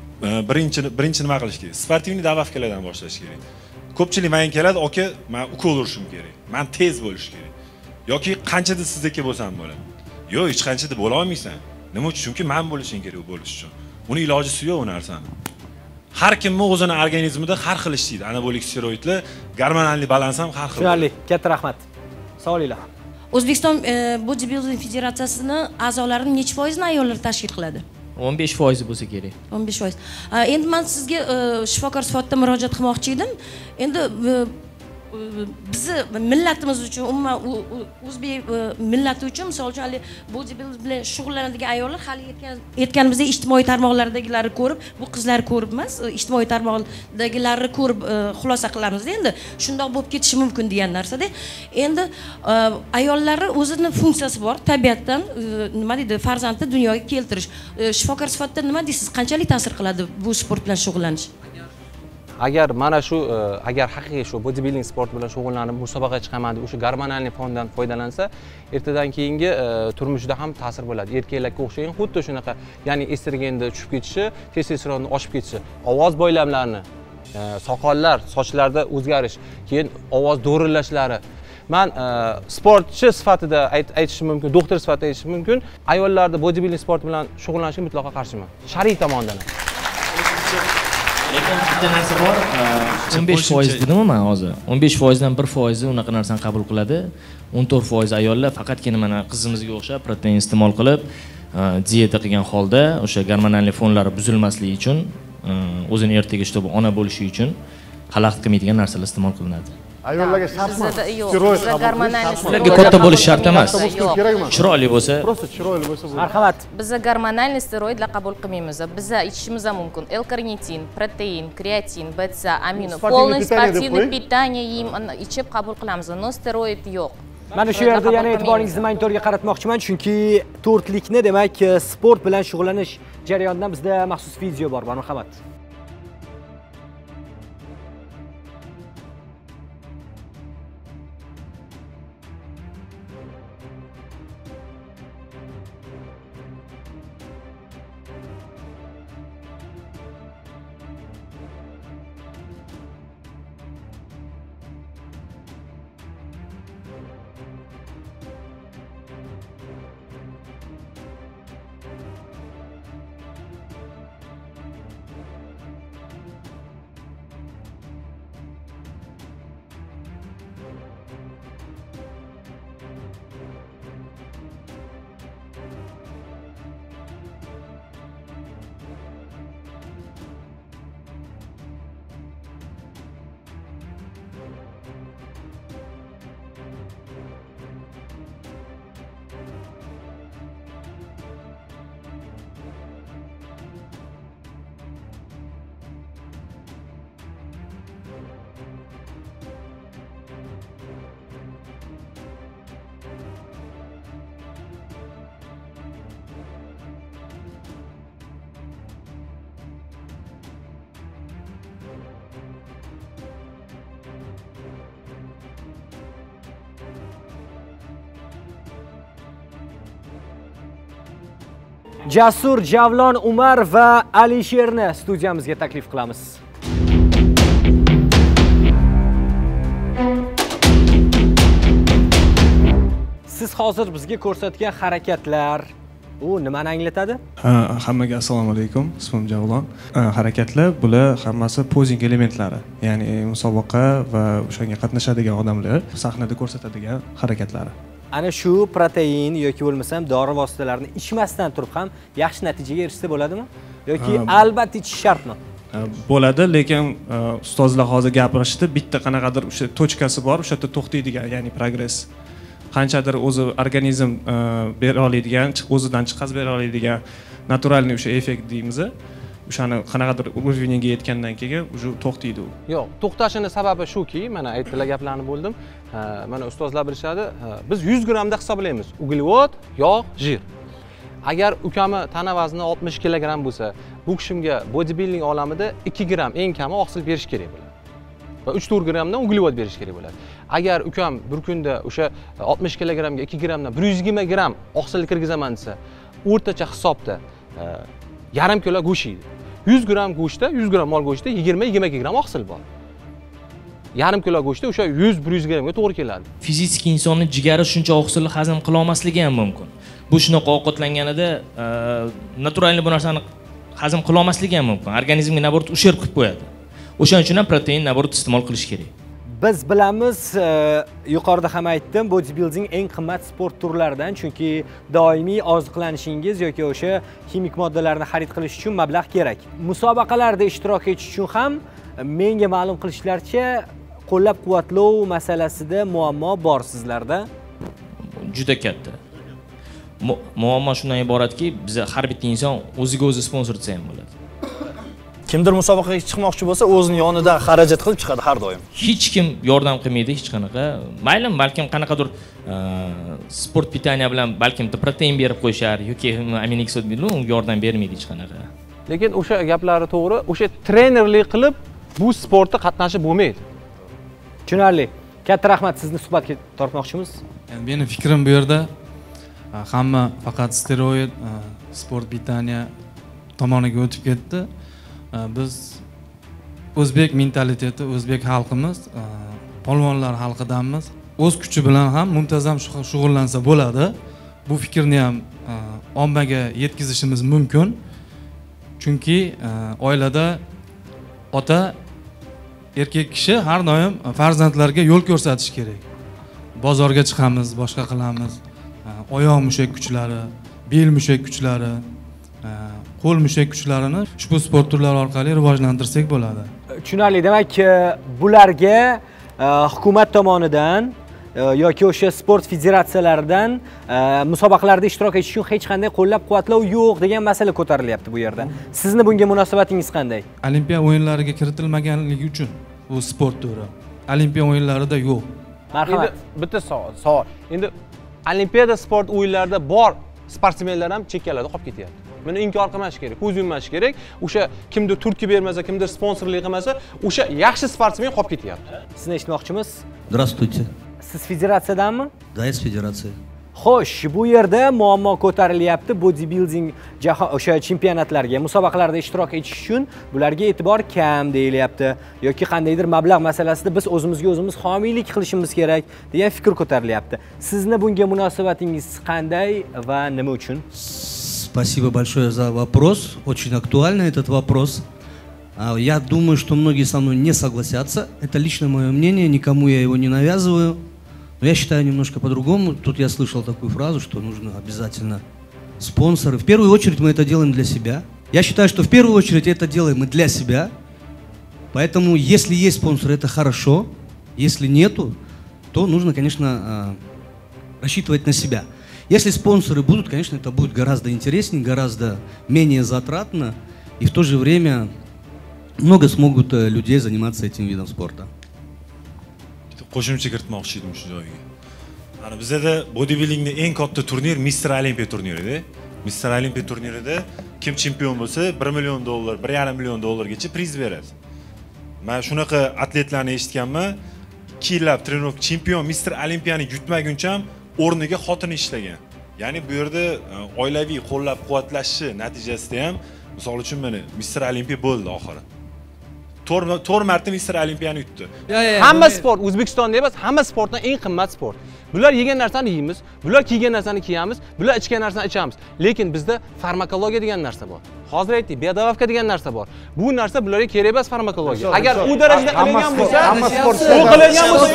birinchi nima qilish kerak? Sportivniy dabavkalardan boshlash kerak. Ko'pchilik menga keladi, "Oka, men ukol urishim kerak. Men tez bo'lish kerak." Yoki qanchada sizniki bo'lsam bo'ladi. Yo'q, hech qanchada bo'la olmaysan. Nima uchun? Chunki men bo'lishim kerak u bo'lish uchun. Uni ilojisi yo'q u narsani. Har kimni o'zini organizmida har xil ishlaydi. Anabolik steroidlar, gormonal balans ham har xil. Tushunarli. Katta rahmat. Sog' bo'linglar. O'zbekiston Bodybuilding Federatsiyasining a'zolarining necha foizini ayollar tashkil qiladi? 15% bo'lsa kerak. 15%. Endi men sizga shifokor sifatida murojaat qilmoqchi edim. Endi bizni millatimiz uchun, umuman o'zbek millati uchun, misol uchun hali bodybuilding bilan shug'ullanadigan ayollar hali yetganimizda ijtimoiy tarmoqlardagilarni ko'rib, bu qizlar ko'rib emas, ijtimoiy tarmoqlardagilarni ko'rib xulosa qilamiz. Endi shundoq bo'lib ketishi mumkin degan narsada. Endi ayollarning o'zining funksiyasi bor, tabiatdan nima deydi, farzandni dunyoga keltirish. Shifokor sifatida nima deysiz? Qanchalik ta'sir qiladi bu sport bilan shug'ullanish? agar mana shu agar haqiqiy shu bodybuilding sport bilan shug'ullanib musobaqaga chiqaman deb o'sha gormonalniy fondan foydalansa, ertadan keyingi turmushida ham ta'sir bo'ladi. Erkaklarga o'xshagan xuddi shunaqa, ya'ni estrogenni tushib ketishi, testosteronni oshib ketishi, ovoz bo'ylamlarini, soqollar, sochlarda o'zgarish, keyin ovoz do'rillashlari. Men sportchi sifatida aytishim mumkin, doktor sifatida aytishim mumkin, ayollarda bodybuilding sport bilan shug'ullanishga mutlaqo qarshiman. Shariy tomondan. Lekin bitta narsa bor, 15% dedimmi men hozir? 15% dan 1% unaqa narsani qabul qiladi. 14% ayollar faqatgina mana qizimizga o'xshab protein iste'mol qilib, dieta qilgan holda o'sha gormonal fonlari buzilmasligi uchun, o'zini ertaga shtob ona bo'lishi uchun xalaqit qilmaydigan narsalar iste'mol qilinadi. Ayollarga shartmi? Sizlarga katta bo'lish shart emas. Chiroyli bo'lsa, Просто chiroyli bo'lsa bo'ladi. Marhamat. Biz gormonal steroidlar qabul qilmaymiz. Biz ichishimiz mumkin L-karnitin, protein, kreatin, BCA, amino, полный спортивный питание ichib qabul qilamiz. No steroid yo'q. Mana shu yerda yana e'tiboringizni monitorga qaratmoqchiman, chunki to'rtlikni, demak, sport bilan shug'ullanish jarayonidan bizda maxsus video bor. Marhamat. Jasur Javlon Umar va Alisherni studiyamizga taklif qilamiz. Siz hozir bizga ko'rsatgan harakatlar u nimani anglatadi? Hammaga assalomu alaykum. Ismim Javlon. Harakatlar bular hammasi posing elementlari, ya'ni musobaqa va o'shanga qatnashadigan odamlar sahnada ko'rsatadigan harakatlari. Ana shu protein yoki bo'lmasam dori vositalarini ichmasdan turib ham yaxshi natijaga erishsa bo'ladimi? Yoki albatta ichish shartmi? Bo'ladi, lekin ustozlar hozir gapirishdi, bitta qanaqadir o'sha tochkasi bor, o'sha yerda to'xtaydigan, ya'ni progress. Qanchadir o'zi organizm bera oladigan, o'zidan chiqaz bera oladigan naturalniy o'sha effekt deymiz. O'shani qanaqadir uroveniga yetgandan keyin уже to'xtaydi u. Yo'q, to'xtashini sababi shuki, mana aytdilar gaplarni bo'ldim. Mana ustozlar bilishadi, biz 100 grammda hisoblaymiz. Uglevod, yog', jir. Agar ukami tana vazni 60 kilogramm bo'lsa, bu kishimga bodybuilding olamida 2 gramm eng kami oqsil berish kerak bo'ladi. Va 3-4 grammdan uglevod berish kerak bo'ladi. Agar ukam bir kunda o'sha 60 kilogrammga 2 grammdan 120 gramm oqsil kirgizaman desa, o'rtacha hisobda yarim kilo go'sht yeydi. 100 gramm go'shtda, 100 gramm mol go'shtda 20-22 gramm oqsil bor. Yarim kilo go'shtda o'sha 100-100 grammga to'g'ri keladi. Fizik insonning jigari shuncha oqsilni hazm qila olmasligi ham mumkin. Bu shunaqa ovqatlanganida naturalniy bu narsani hazm qila olmasligi ham mumkin. Organizmga naborot usher qilib qo'yadi. O'shaning uchun ham protein naborot iste'mol qilish kerak. Biz bilamiz, yuqorida ham aytdim, bodybuilding eng qimmat sport turlaridan, chunki doimiy oziqlanishingiz yoki o'sha kimik moddalarni xarid qilish uchun mablag' kerak. Musobaqalarda ishtirok etish uchun ham menga ma'lum qilishlaricha qo'llab-quvvatlov masalasida muammo bor sizlarda. Juda katta. Muammo shundan iboratki, biz har bitta inson o'ziga o'zi sponsor desa ham bo'ladi. Kimdir musobaqaga chiqmoqchi bo'lsa, o'zining yonidan xarajat qilib chiqadi har doim. Hech kim yordam qilmaydi, hech qanaqa. Mayli, balkim qanaqadir sport pitaniya bilan balkim protein berib qo'yishar yoki aminokislot bilan yordam bermaydi hech qanaqa. Lekin o'sha gaplari to'g'ri, o'sha trenerlik qilib bu sportda qatnashib bo'lmaydi. Tushunarli. Katta rahmat, sizni suhbatga tortmoqchimiz. Yani benim fikrim bu yerda hamma faqat steroid, sport pitaniya tomoniga o'tib ketdi. Biz o'zbek mentaliteti, o'zbek xalqimiz, polvonlar xalqidanmiz. O'z kuchi bilan ham muntazam shug'ullansa bo'ladi. Bu fikrni ham ommaga yetkazishimiz mumkin. Chunki oilada ota erkak kishi har doim farzandlarga yo'l ko'rsatish kerak. Bozorga chiqamiz, boshqa qilamiz. Oyoq mushak kuchlari, bel mushak kuchlari, qo'l mushak kuchlarini ushbu sport turlari orqali rivojlantirsak bo'ladi. Tushunarli. Demak, bularga hukumat tomonidan yoki o'sha sport federatsiyalaridan musobaqalarda ishtirok etish uchun hech qanday qo'llab-quvvatlov yo'q degan masala ko'tarilyapti bu yerda. Sizni bunga munosabatingiz qanday? Olimpiya o'yinlariga kiritilmaganligi uchun bu sport turi Olimpiya o'yinlarida yo'q. Marhamat. Bitta savol. Endi Olimpiada sport o'yinlarida bor sportsmenlar ham chekkalarda qolib ketyapti. Buni inkor qilmash kerak, ko'z yummash kerak. O'sha kimdir turtki bermasa, kimdir sponsorlik qilmasa, o'sha yaxshi sportsmen qolib ketyapti. Sizni eshitmoqchimiz. Здравствуйте. Siz federatsiyadanmi? Да, из федерации. Xo'sh, bu yerda muammo ko'tarilyapti. Bodybuilding o'sha chempionatlarga, musobaqalarda ishtirok etish uchun bularga e'tibor kam deyilyapti yoki qandaydir mablag' masalasida biz o'zimizga o'zimiz homiylik qilishimiz kerak degan fikr ko'tarilyapti. Sizni bunga munosabatingiz qanday va nima uchun? Спасибо большое за вопрос. Очень актуальный этот вопрос. Я думаю, что многие со мной не согласятся. Это лично мое мнение, никому я его не навязываю. Но я считаю немножко по-другому. Тут я слышал такую фразу, что нужно обязательно спонсоры. В первую очередь мы это делаем для себя. Я считаю, что в первую очередь это делаем мы для себя. Поэтому, если есть спонсоры, это хорошо. Если нету, то нужно, конечно, рассчитывать на себя. Если спонсоры будут, конечно, это будет гораздо интереснее, гораздо менее затратно. И в то же время много смогут людей заниматься этим видом спорта. Qo'shimcha kiritmoqchi edim shu joyga. Ana bizda bodybuildingning eng katta turnir Mr. Olimpiya turnirida. Mr. Olimpiya turnirida kim chempion bo'lsa, $1 million, $1,5 million priz beradi. Men shunaqa atletlarni eshitganman. 2 yillab trenirovka chempion Mr. Olimpiyani yutmaguncha ham o'rniga xotini ishlagan. Ya'ni bu yerda oilaviy qo'llab-quvvatlashi natijasida ham, misol uchun mana Mr. Olimpiya bo'ldi oxiri. 4 marta Mr. Olimpiyani yutdi. Hamma sport O'zbekistonda emas, hamma sportdan eng qimmat sport. Bular yegan narsani yeymiz, bular kiygan narsani kiyamiz, bular ichgan narsani ichamiz. Lekin bizda farmakologiya degan narsa bor. Hozir aytdik, biodavavka degan narsa bor. Bu narsa bularga kerak emas farmakologiya. Agar u darajada qilingan bo'lsa, hamma sportchilar qilingan bo'lsa,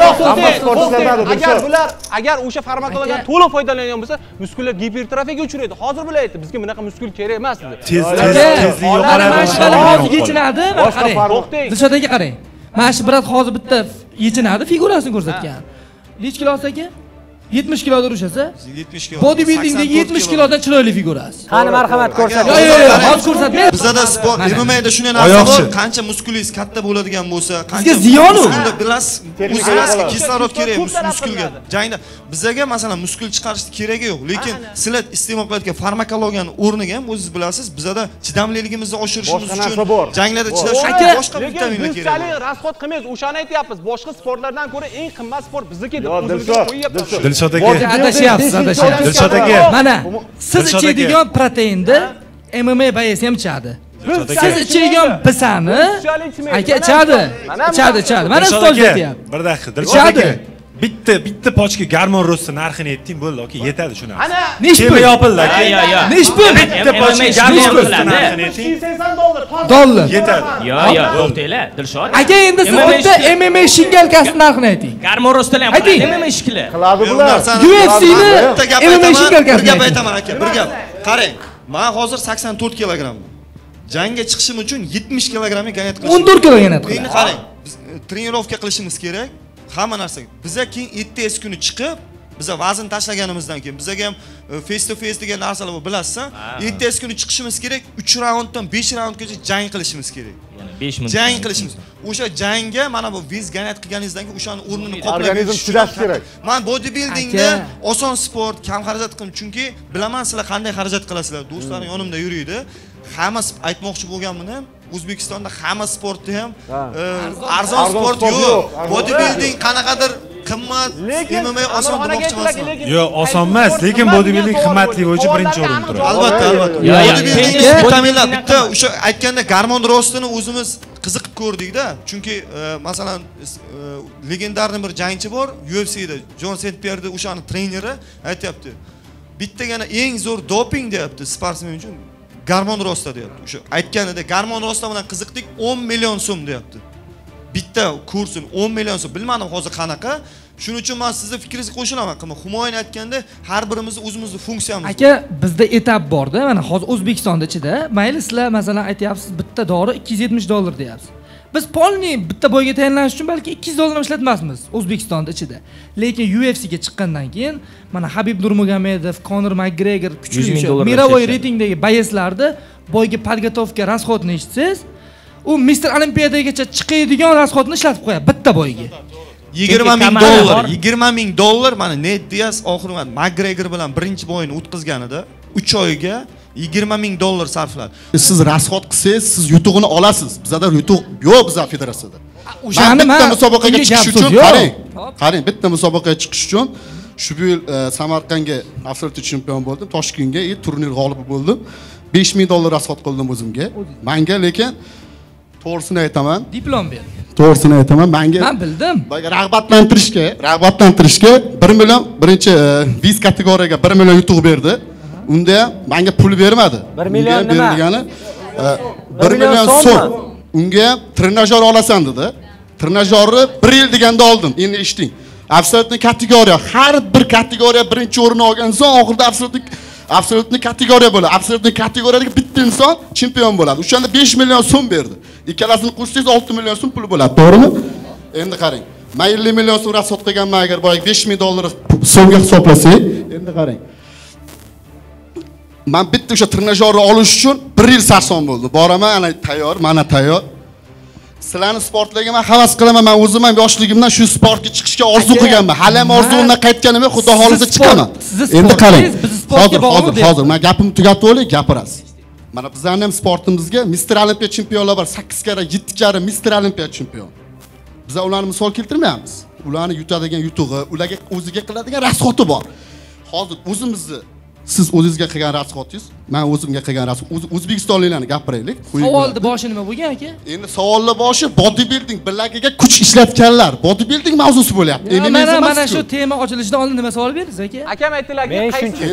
agar o'sha farmakologiyadan to'liq foydalangan bo'lsa, muskullar gipertrofiyaga uchraydi. Hozir bular aytdi, bizga bunaqa muskul kerak emas dedi. Tezlik hozir yechinadi, qarang. Dilshod aka qarang. Mana shu brat hozir bitta yechinadi, figurasini ko'rsatgan. Nech kilosi aka? 70 kiloda urishasa? 70 kilo. Bodybuildingdagi 70 kilodan chiroyli figurasi. Qani marhamat ko'rsating. Yo'q, hozir ko'rsatmang. Bizda sport, MMA'da shunday narsa bor, qancha muskulingiz katta bo'ladigan bo'lsa, qancha ziyon u. Bilasiz, o'zingizga kislorod kerak muskulga. Jangda bizga masalan muskul chiqarish keragi yo'q, lekin sizlar iste'mol qilayotgan farmakologiyani o'rniga ham o'zingiz bilasiz, bizda chidamliligimizni oshirishimiz uchun janglarda chidash uchun boshqa vitaminlar kerak. Biz rasxod qilmaymiz, o'shani aytyapmiz. Boshqa sportlardan ko'ra eng qimmat sport bizniki deb o'zimizga qo'yyapmiz. Dilshod aka. Adashyapsiz. Dilshod aka. Mana siz ichadigan proteinni MMA bayasi ham ichadi. Siz ichadigan bisani aka ichadi. Mana stol aytyapti. Bir daqiqa. Dilshod aka. Bitta pochka garmon ro'sti narxini aytding, bo'ldi, aka, yetadi shu narsa. Nechpul yopildi aka. Nechpul? Bitta pochka garmon ro'sti narxini aytding. $80. Yetadi. Yo'q, to'xtanglar, Dilshod. Aka, endi siz bitta MMA shingalkasi narxini ayting. Garmon ro'stlar ham qiladi, MMA ishkilar. Qiladi bular. UFC-ni MMA shingalkasi. Bir gap aytaman aka, bir gap. Qarang, men hozir 84 kilogramman. Jangga chiqishim uchun 70 kilogramga ganat qilishim. 14 kg ganat qiladi. Endi qarang, biz trenirovka qilishimiz kerak. Hamma narsa. Bizga keyin ertasi kuni chiqib, biza vazn tashlaganimizdan keyin bizga ham face to face degan narsalar bor, bilasiz. Ertasi kuni chiqishimiz kerak, 3 raunddan 5 raundgacha jang qilishimiz kerak. Ya'ni 5 minut. Jang qilishimiz. O'sha jangga mana bu vez ganat qilganingizdan keyin o'shani o'rnini qoplab organizm chidash kerak. Men bodybuildingda oson sport, kam xarajat qildim, chunki bilaman sizlar qanday xarajat qilasizlar. Do'stlarim yonimda yuriydi. Hamma aytmoqchi bo'lganimni O'zbekistonda hamma sportda ham arzon sport yo'q. Bodybuilding qanaqadir qimmat, MMA oson demoqchi emasman. Yo'q, oson emas, lekin bodybuilding qimmatli bo'yicha birinchi o'rinda turadi. Albatta. Bodybuilding vitaminlar bitta o'sha aytganda gormon rostini o'zimiz qiziqib ko'rdik-da. Chunki masalan legendarniy bir jangchi bor UFC'da, Jon St. Pierre o'shani treneri aytayapti. Bittagina eng zo'r doping deyapti sportsmen uchun gormon rosta deyapti. O'sha aytganida gormon rosta bilan qiziqdik 10 million so'm deyapti. Bitta kursin 10 million so'm. Bilmadim hozir qanaqa. Shuning uchun men sizni fikringizga qo'shilaman. Humoyin aytganda har birimiz o'zimizni funksiyamiz. Aka, bizda etap bor-da. Mana hozir O'zbekistonda ichida, mayli sizlar masalan aytyapsiz, bitta dori $270 deyapsiz. Biz polni bitta boyga tayinlanish uchun balki $200 ishlatmasmiz O'zbekistonda ichida. Lekin UFC ga chiqqandan keyin mana Habib Nurmagomedov, Conor McGregor kuchli mirovoy reytingdagi bayeslarda boyga podgotovka расходni eshitsangiz, u Mr. Olimpiadagacha chiqadigan расходni ishlatib qo'yadi bitta boyga. $20,000 mana Ned Diaz oxirgi McGregor bilan birinchi bo'yini o'tkazganida 3 oyga $20,000 sarfladi. Siz rasxod qilsangiz, siz yutug'ini olasiz. Bizda yutuq yo'q bizlar federatsiyada. O'shani bitta musobaqaga chiqish uchun qarang, bitta musobaqaga chiqish uchun shu yil Samarqandga absolyut chempion bo'ldim, Toshkentga turnir g'olibi bo'ldim. $5,000 rasxod qildim o'zimga. Menga lekin to'g'risini aytaman, diplom berdi. To'g'risini aytaman, menga men bildim. Rag'batlantirishga 1 million birinchi viz kategoriyaga 1 million yutuq berdi. Unda ham menga pul bermadi. 1 million nima? 1 million so'm. Unga ham trenajyor olasan dedi. Trenajyorni 1 yil deganda oldim. Endi eshiting. Absolyutni kategoriya, har bir kategoriya birinchi o'rinni olgan inson oxirida absolyutni kategoriya bo'ladi. Absolyutni kategoriyadagi bitta inson chempion bo'ladi. O'shanda 5 million so'm berdi. Ikkalasini qo'shsangiz 6 million so'm pul bo'ladi, to'g'rimi? Endi qarang. Men 50 million so'm rasxod qilganman, agar boya $5,000 so'mga hisoblasak, endi qarang. Men bitta o'sha trenajyorni olish uchun 1 yil sarson bo'ldi. Boraman, ana tayyor, mana tayyor. Sizlarni sportlarga men havas qilaman. Men o'zim ham yoshligimdan shu sportga chiqishga orzu qilganman. Hali ham orzumdan qaytganim yo'q, xudo xolisa chiqaman. Endi qarang. Hozir men gapimni tugatib olay, gapirasiz. Mana bizlarning ham sportimizga Mr. Olimpiya chempionlar bor, 8 karra, 7 karra Mr. Olimpiya chempion. Biz ularni misol keltirmayapmiz. Ularni yutadigan yutug'i, ularga o'ziga qiladigan rasxoti bor. Hozir o'zimizni siz o'zingizga qilgan rasxotingiz, men o'zimga qilgan rasxot. O'zbekistonliklarni gapiraylik. Savolni boshi nima bo'lgan aka? Endi savollar boshi bodybuilding bilagiga kuch ishlatganlar. Bodybuilding mavzusi bo'lyapti. Endi mana shu tema ochilishidan oldin nima savol berdingiz aka? Akam aytdilarki, qaysi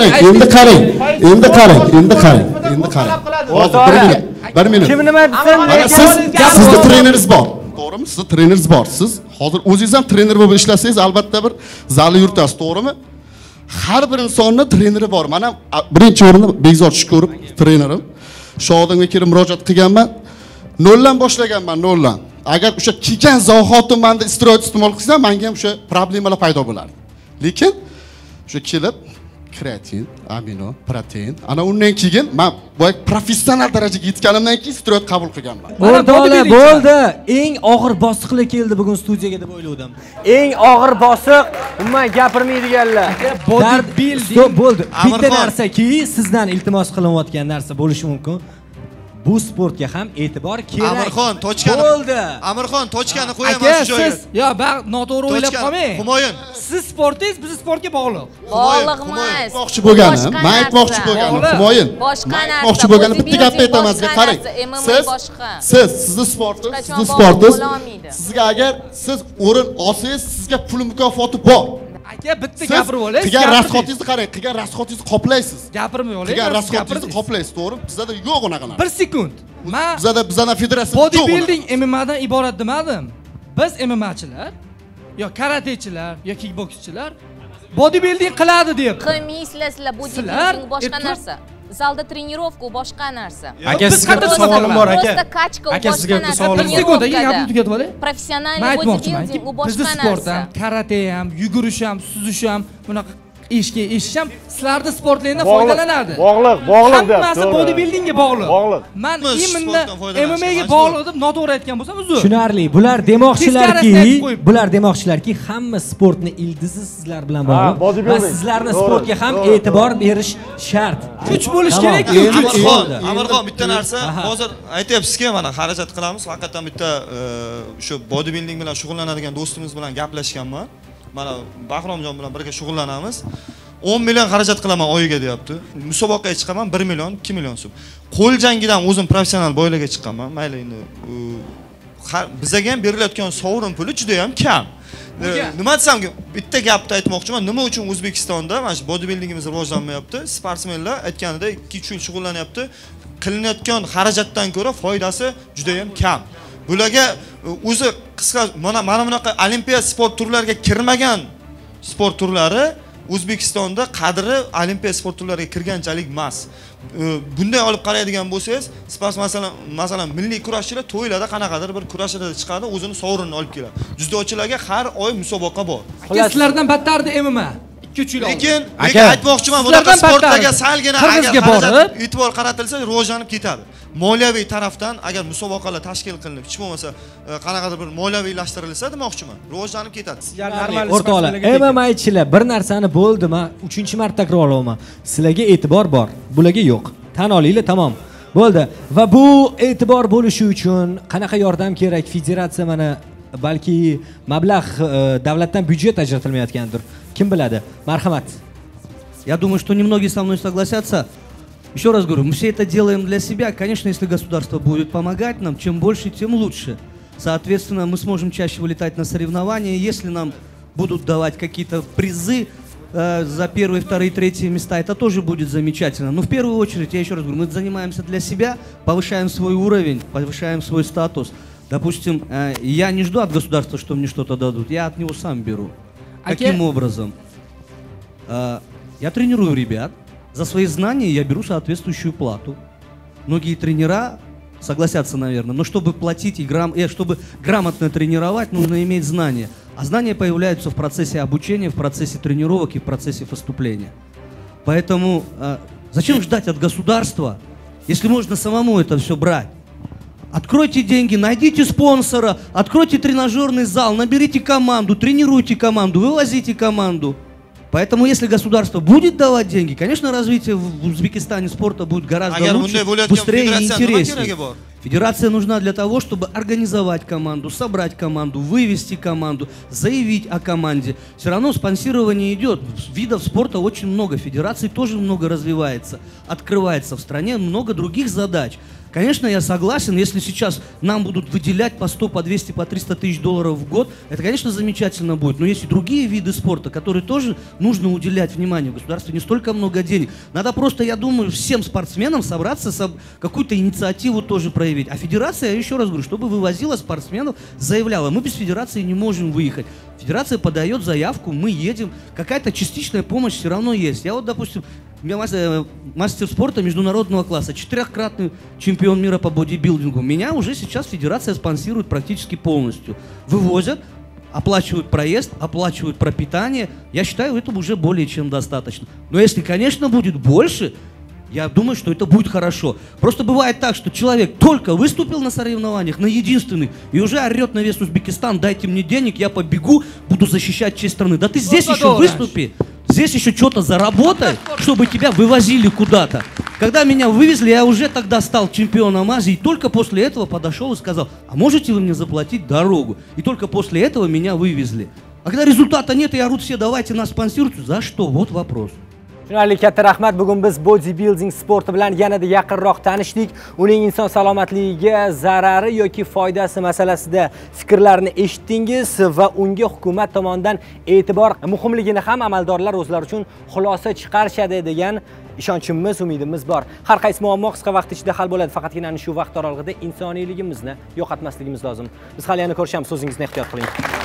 endi qarang. Hozir 1 minut. Kim nima desa, sizning treneringiz bor. To'g'rimi? Sizning treneringiz bor. Siz hozir o'zingiz ham trener bo'lib ishlasangiz, albatta bir zalni yuritasiz, to'g'rimi? Har bir insonning treneri bor. Men ham birinchi o'rinda Bekzod Shukurov trenerim. Shodimga kelib murojaat qilganman. 0 dan boshlaganman, 0 dan. Agar o'sha kelgan zahotim menda isteroid iste'mol qilsam, menga ham o'sha problemalar paydo bo'lardi. Lekin o'sha kelib kreatin, amino, protein, ana undan keyin men boy professional darajaga yetganimdan keyin steroid qabul qilganman. Bo'ldi. Eng og'ir bosiqlar keldi bugun studiyaga deb o'yladim. Eng og'ir bosiq, umuman gapirmaydiganlar. Bodybuilding bo'ldi. Bitta narsaki, sizdan iltimos qilinayotgan narsa bo'lishi mumkin. Bu sportga ham e'tibor kerak. Amirxon, tochkani. Bo'ldi. Amirxon, tochkani qo'yaman shu joyga. Yo, noto'g'ri o'ylab qolmang. Humoyun. Siz sportingiz, biz sportga bog'liq. Bog'liq emas. Aytmoqchi bo'lganim, men aytmoqchi bo'lganim, Humoyun. Boshqa narsa. Aytmoqchi bo'lganim bitta gapni aytaman sizga, qarang. Sizning sportingiz, sizga agar siz o'rin olsangiz, sizga pul mukofoti bor. Aka, bitta gapirib olay. Qilgan rasxotingizni qarang, qilgan rasxotingizni qoplaysiz. Gapirmay olay. Qilgan rasxotingizni qoplaysiz, to'g'rimi? Bizda yo'q unaqa narsa. 1 sekund. Bizda federatsiya bodybuilding MMA dan iborat demadim. Biz MMAchilar yo karatechilar yo kickbokschilar bodybuilding qiladi deb. Qilmaysizlar, sizlar bodybuilding boshqa narsa. Zalda trenirovka boshqa narsa. Aka, sizga bir savolim bor aka. Просто kachka boshqa narsa. Bir sekundaga gapni tugatib olay. Professional bodybuilding bu boshqa narsa. Bizda sport ham, karate ham, yugurish ham, suzish ham, bunaqa ishga eshish ham sizlarning sportlaringdan foydalanadi. Bog'liq deyapti. Hammasi bodybuildingga bog'liq. Men imminni MMA ga bog'liq deb noto'g'ri aytgan bo'lsam uzr. Tushunarli. Bular demoqchilarki, hamma sportni ildizi sizlar bilan bog'liq va sizlarning sportga ham e'tibor berish shart. Kuch bo'lish kerak. Amirxon, bitta narsa, hozir aytyapsiz-ki, mana xarajat qilamiz. Haqiqatan bitta shu bodybuilding bilan shug'ullanadigan do'stimiz bilan gaplashganman. Mana Bahromjon bilan birga shug'ullanamiz. 10 million xarajat qilaman oyiga deyapti. Musobaqaga chiqaman 1 million, 2 million so'm. Qo'l jangidan o'zim professional boylarga chiqqanman. Mayli endi bizga ham berilayotgan sovrin puli juda ham kam. Nima desam, bitta gapni aytmoqchiman. Nima uchun O'zbekistonda mana shu bodybuildingimiz rivojlanmayapti? Sportsmenlar aytganidek 2-3 yil shug'ullanyapti. Qilinayotgan xarajatdan ko'ra foydasi juda ham kam. Bularga o'zi qisqa mana bunaqa olimpiya sport turlariga kirmagan sport turlari O'zbekistonda qadri olimpiya sport turlariga kirganchalik emas. Bunday olib qaraydigan bo'lsangiz, masalan milliy kurashchilar to'ylarda qanaqadir bir kurashada chiqadi, o'zini sovrinini olib keladi. Judochilarga har oy musobaqa bor. Sizlardan battardi MMA. 2-3 yil oldin. Lekin aytmoqchiman, bunaqa sportlarga salgina agar e'tibor qaratilsa, rivojlanib ketadi. Moliyaviy tarafdan agar musobaqalar tashkil qilinib, hech bo'lmasa qanaqadir bir moliyaviylashtirilsa demoqchiman, rivojlanib ketadi. O'rtoqlar, MMAchilar bir narsani bo'ldi, men 3-marta takrorlayman. Sizlarga e'tibor bor, bularga yo'q. Tan olinglar, tamom. Bo'ldi. Va bu e'tibor bo'lishi uchun qanaqa yordam kerak? Federatsiya mana balki mablag' davlatdan byudjet ajratilmayotgandir. Kim biladi? Marhamat. Я думаю, что немногие со мной согласятся. Еще раз говорю, мы все это делаем для себя. Конечно, если государство будет помогать нам, чем больше, тем лучше. Соответственно, мы сможем чаще вылетать на соревнования. Если нам будут давать какие-то призы за первые, вторые, третьи места, это тоже будет замечательно. Но в первую очередь, я еще раз говорю, мы занимаемся для себя, повышаем свой уровень, повышаем свой статус. Допустим, я не жду от государства, что мне что-то дадут, я от него сам беру. Каким образом? Я тренирую ребят. За свои знания я беру соответствующую плату. Многие тренера согласятся, наверное, но чтобы платить и чтобы грамотно тренировать, нужно иметь знания. А знания появляются в процессе обучения, в процессе тренировок и в процессе поступления. Поэтому зачем ждать от государства, если можно самому это все брать? Откройте деньги, найдите спонсора, откройте тренажерный зал, наберите команду, тренируйте команду, вывозите команду. Поэтому, если государство будет давать деньги, конечно, развитие в Узбекистане спорта будет гораздо лучше, быстрее и интереснее. Федерация нужна для того, чтобы организовать команду, собрать команду, вывести команду, заявить о команде. Все равно спонсирование идет. Видов спорта очень много, федераций тоже много развивается, открывается в стране много других задач. Конечно, я согласен, если сейчас нам будут выделять по 100, по 200, по 300 тысяч долларов в год, это, конечно, замечательно будет. Но есть и другие виды спорта, которые тоже нужно уделять внимание. В государстве не столько много денег. Надо просто, я думаю, всем спортсменам собраться, какую-то инициативу тоже проявить. А федерация, я еще раз говорю, чтобы вывозила спортсменов, заявляла, мы без федерации не можем выехать. Федерация подает заявку, мы едем, какая-то частичная помощь все равно есть. Я вот, допустим, мастер спорта международного класса, 4-кратный чемпион мира по бодибилдингу. Меня уже сейчас федерация спонсирует практически полностью. Вывозят, оплачивают проезд, оплачивают пропитание. Я считаю, этого уже более чем достаточно. Но если, конечно, будет больше, я думаю, что это будет хорошо. Просто бывает так, что человек только выступил на соревнованиях, на единственный, и уже орет на весь Узбекистан: дайте мне денег, я побегу, буду защищать честь страны. Да ты здесь еще выступи. Здесь еще что-то заработай, чтобы тебя вывозили куда-то. Когда меня вывезли, я уже тогда стал чемпионом Азии. И только после этого подошел и сказал: а можете вы мне заплатить дорогу? И только после этого меня вывезли. А когда результата нет, и орут все: давайте нас спонсируйте. За что? Вот вопрос. Shunali katta rahmat. Bugun biz bodybuilding sporti bilan yanada yaqinroq tanishdik. Uning inson salomatligiga zarari yoki foydasi masalasida fikrlarini eshitdingiz va unga hukumat tomonidan e'tibor muhimligini ham amaldorlar o'zlari uchun xulosa chiqarishadi degan ishonchimiz, umidimiz bor. Har qaysi muammo qisqa vaqt ichida hal bo'ladi. Faqatgina shu vaqt oralig'ida insoniyligimizni yo'qotmasligimiz lozim. Biz hali yana ko'rishamiz. O'zingizni ehtiyot qiling.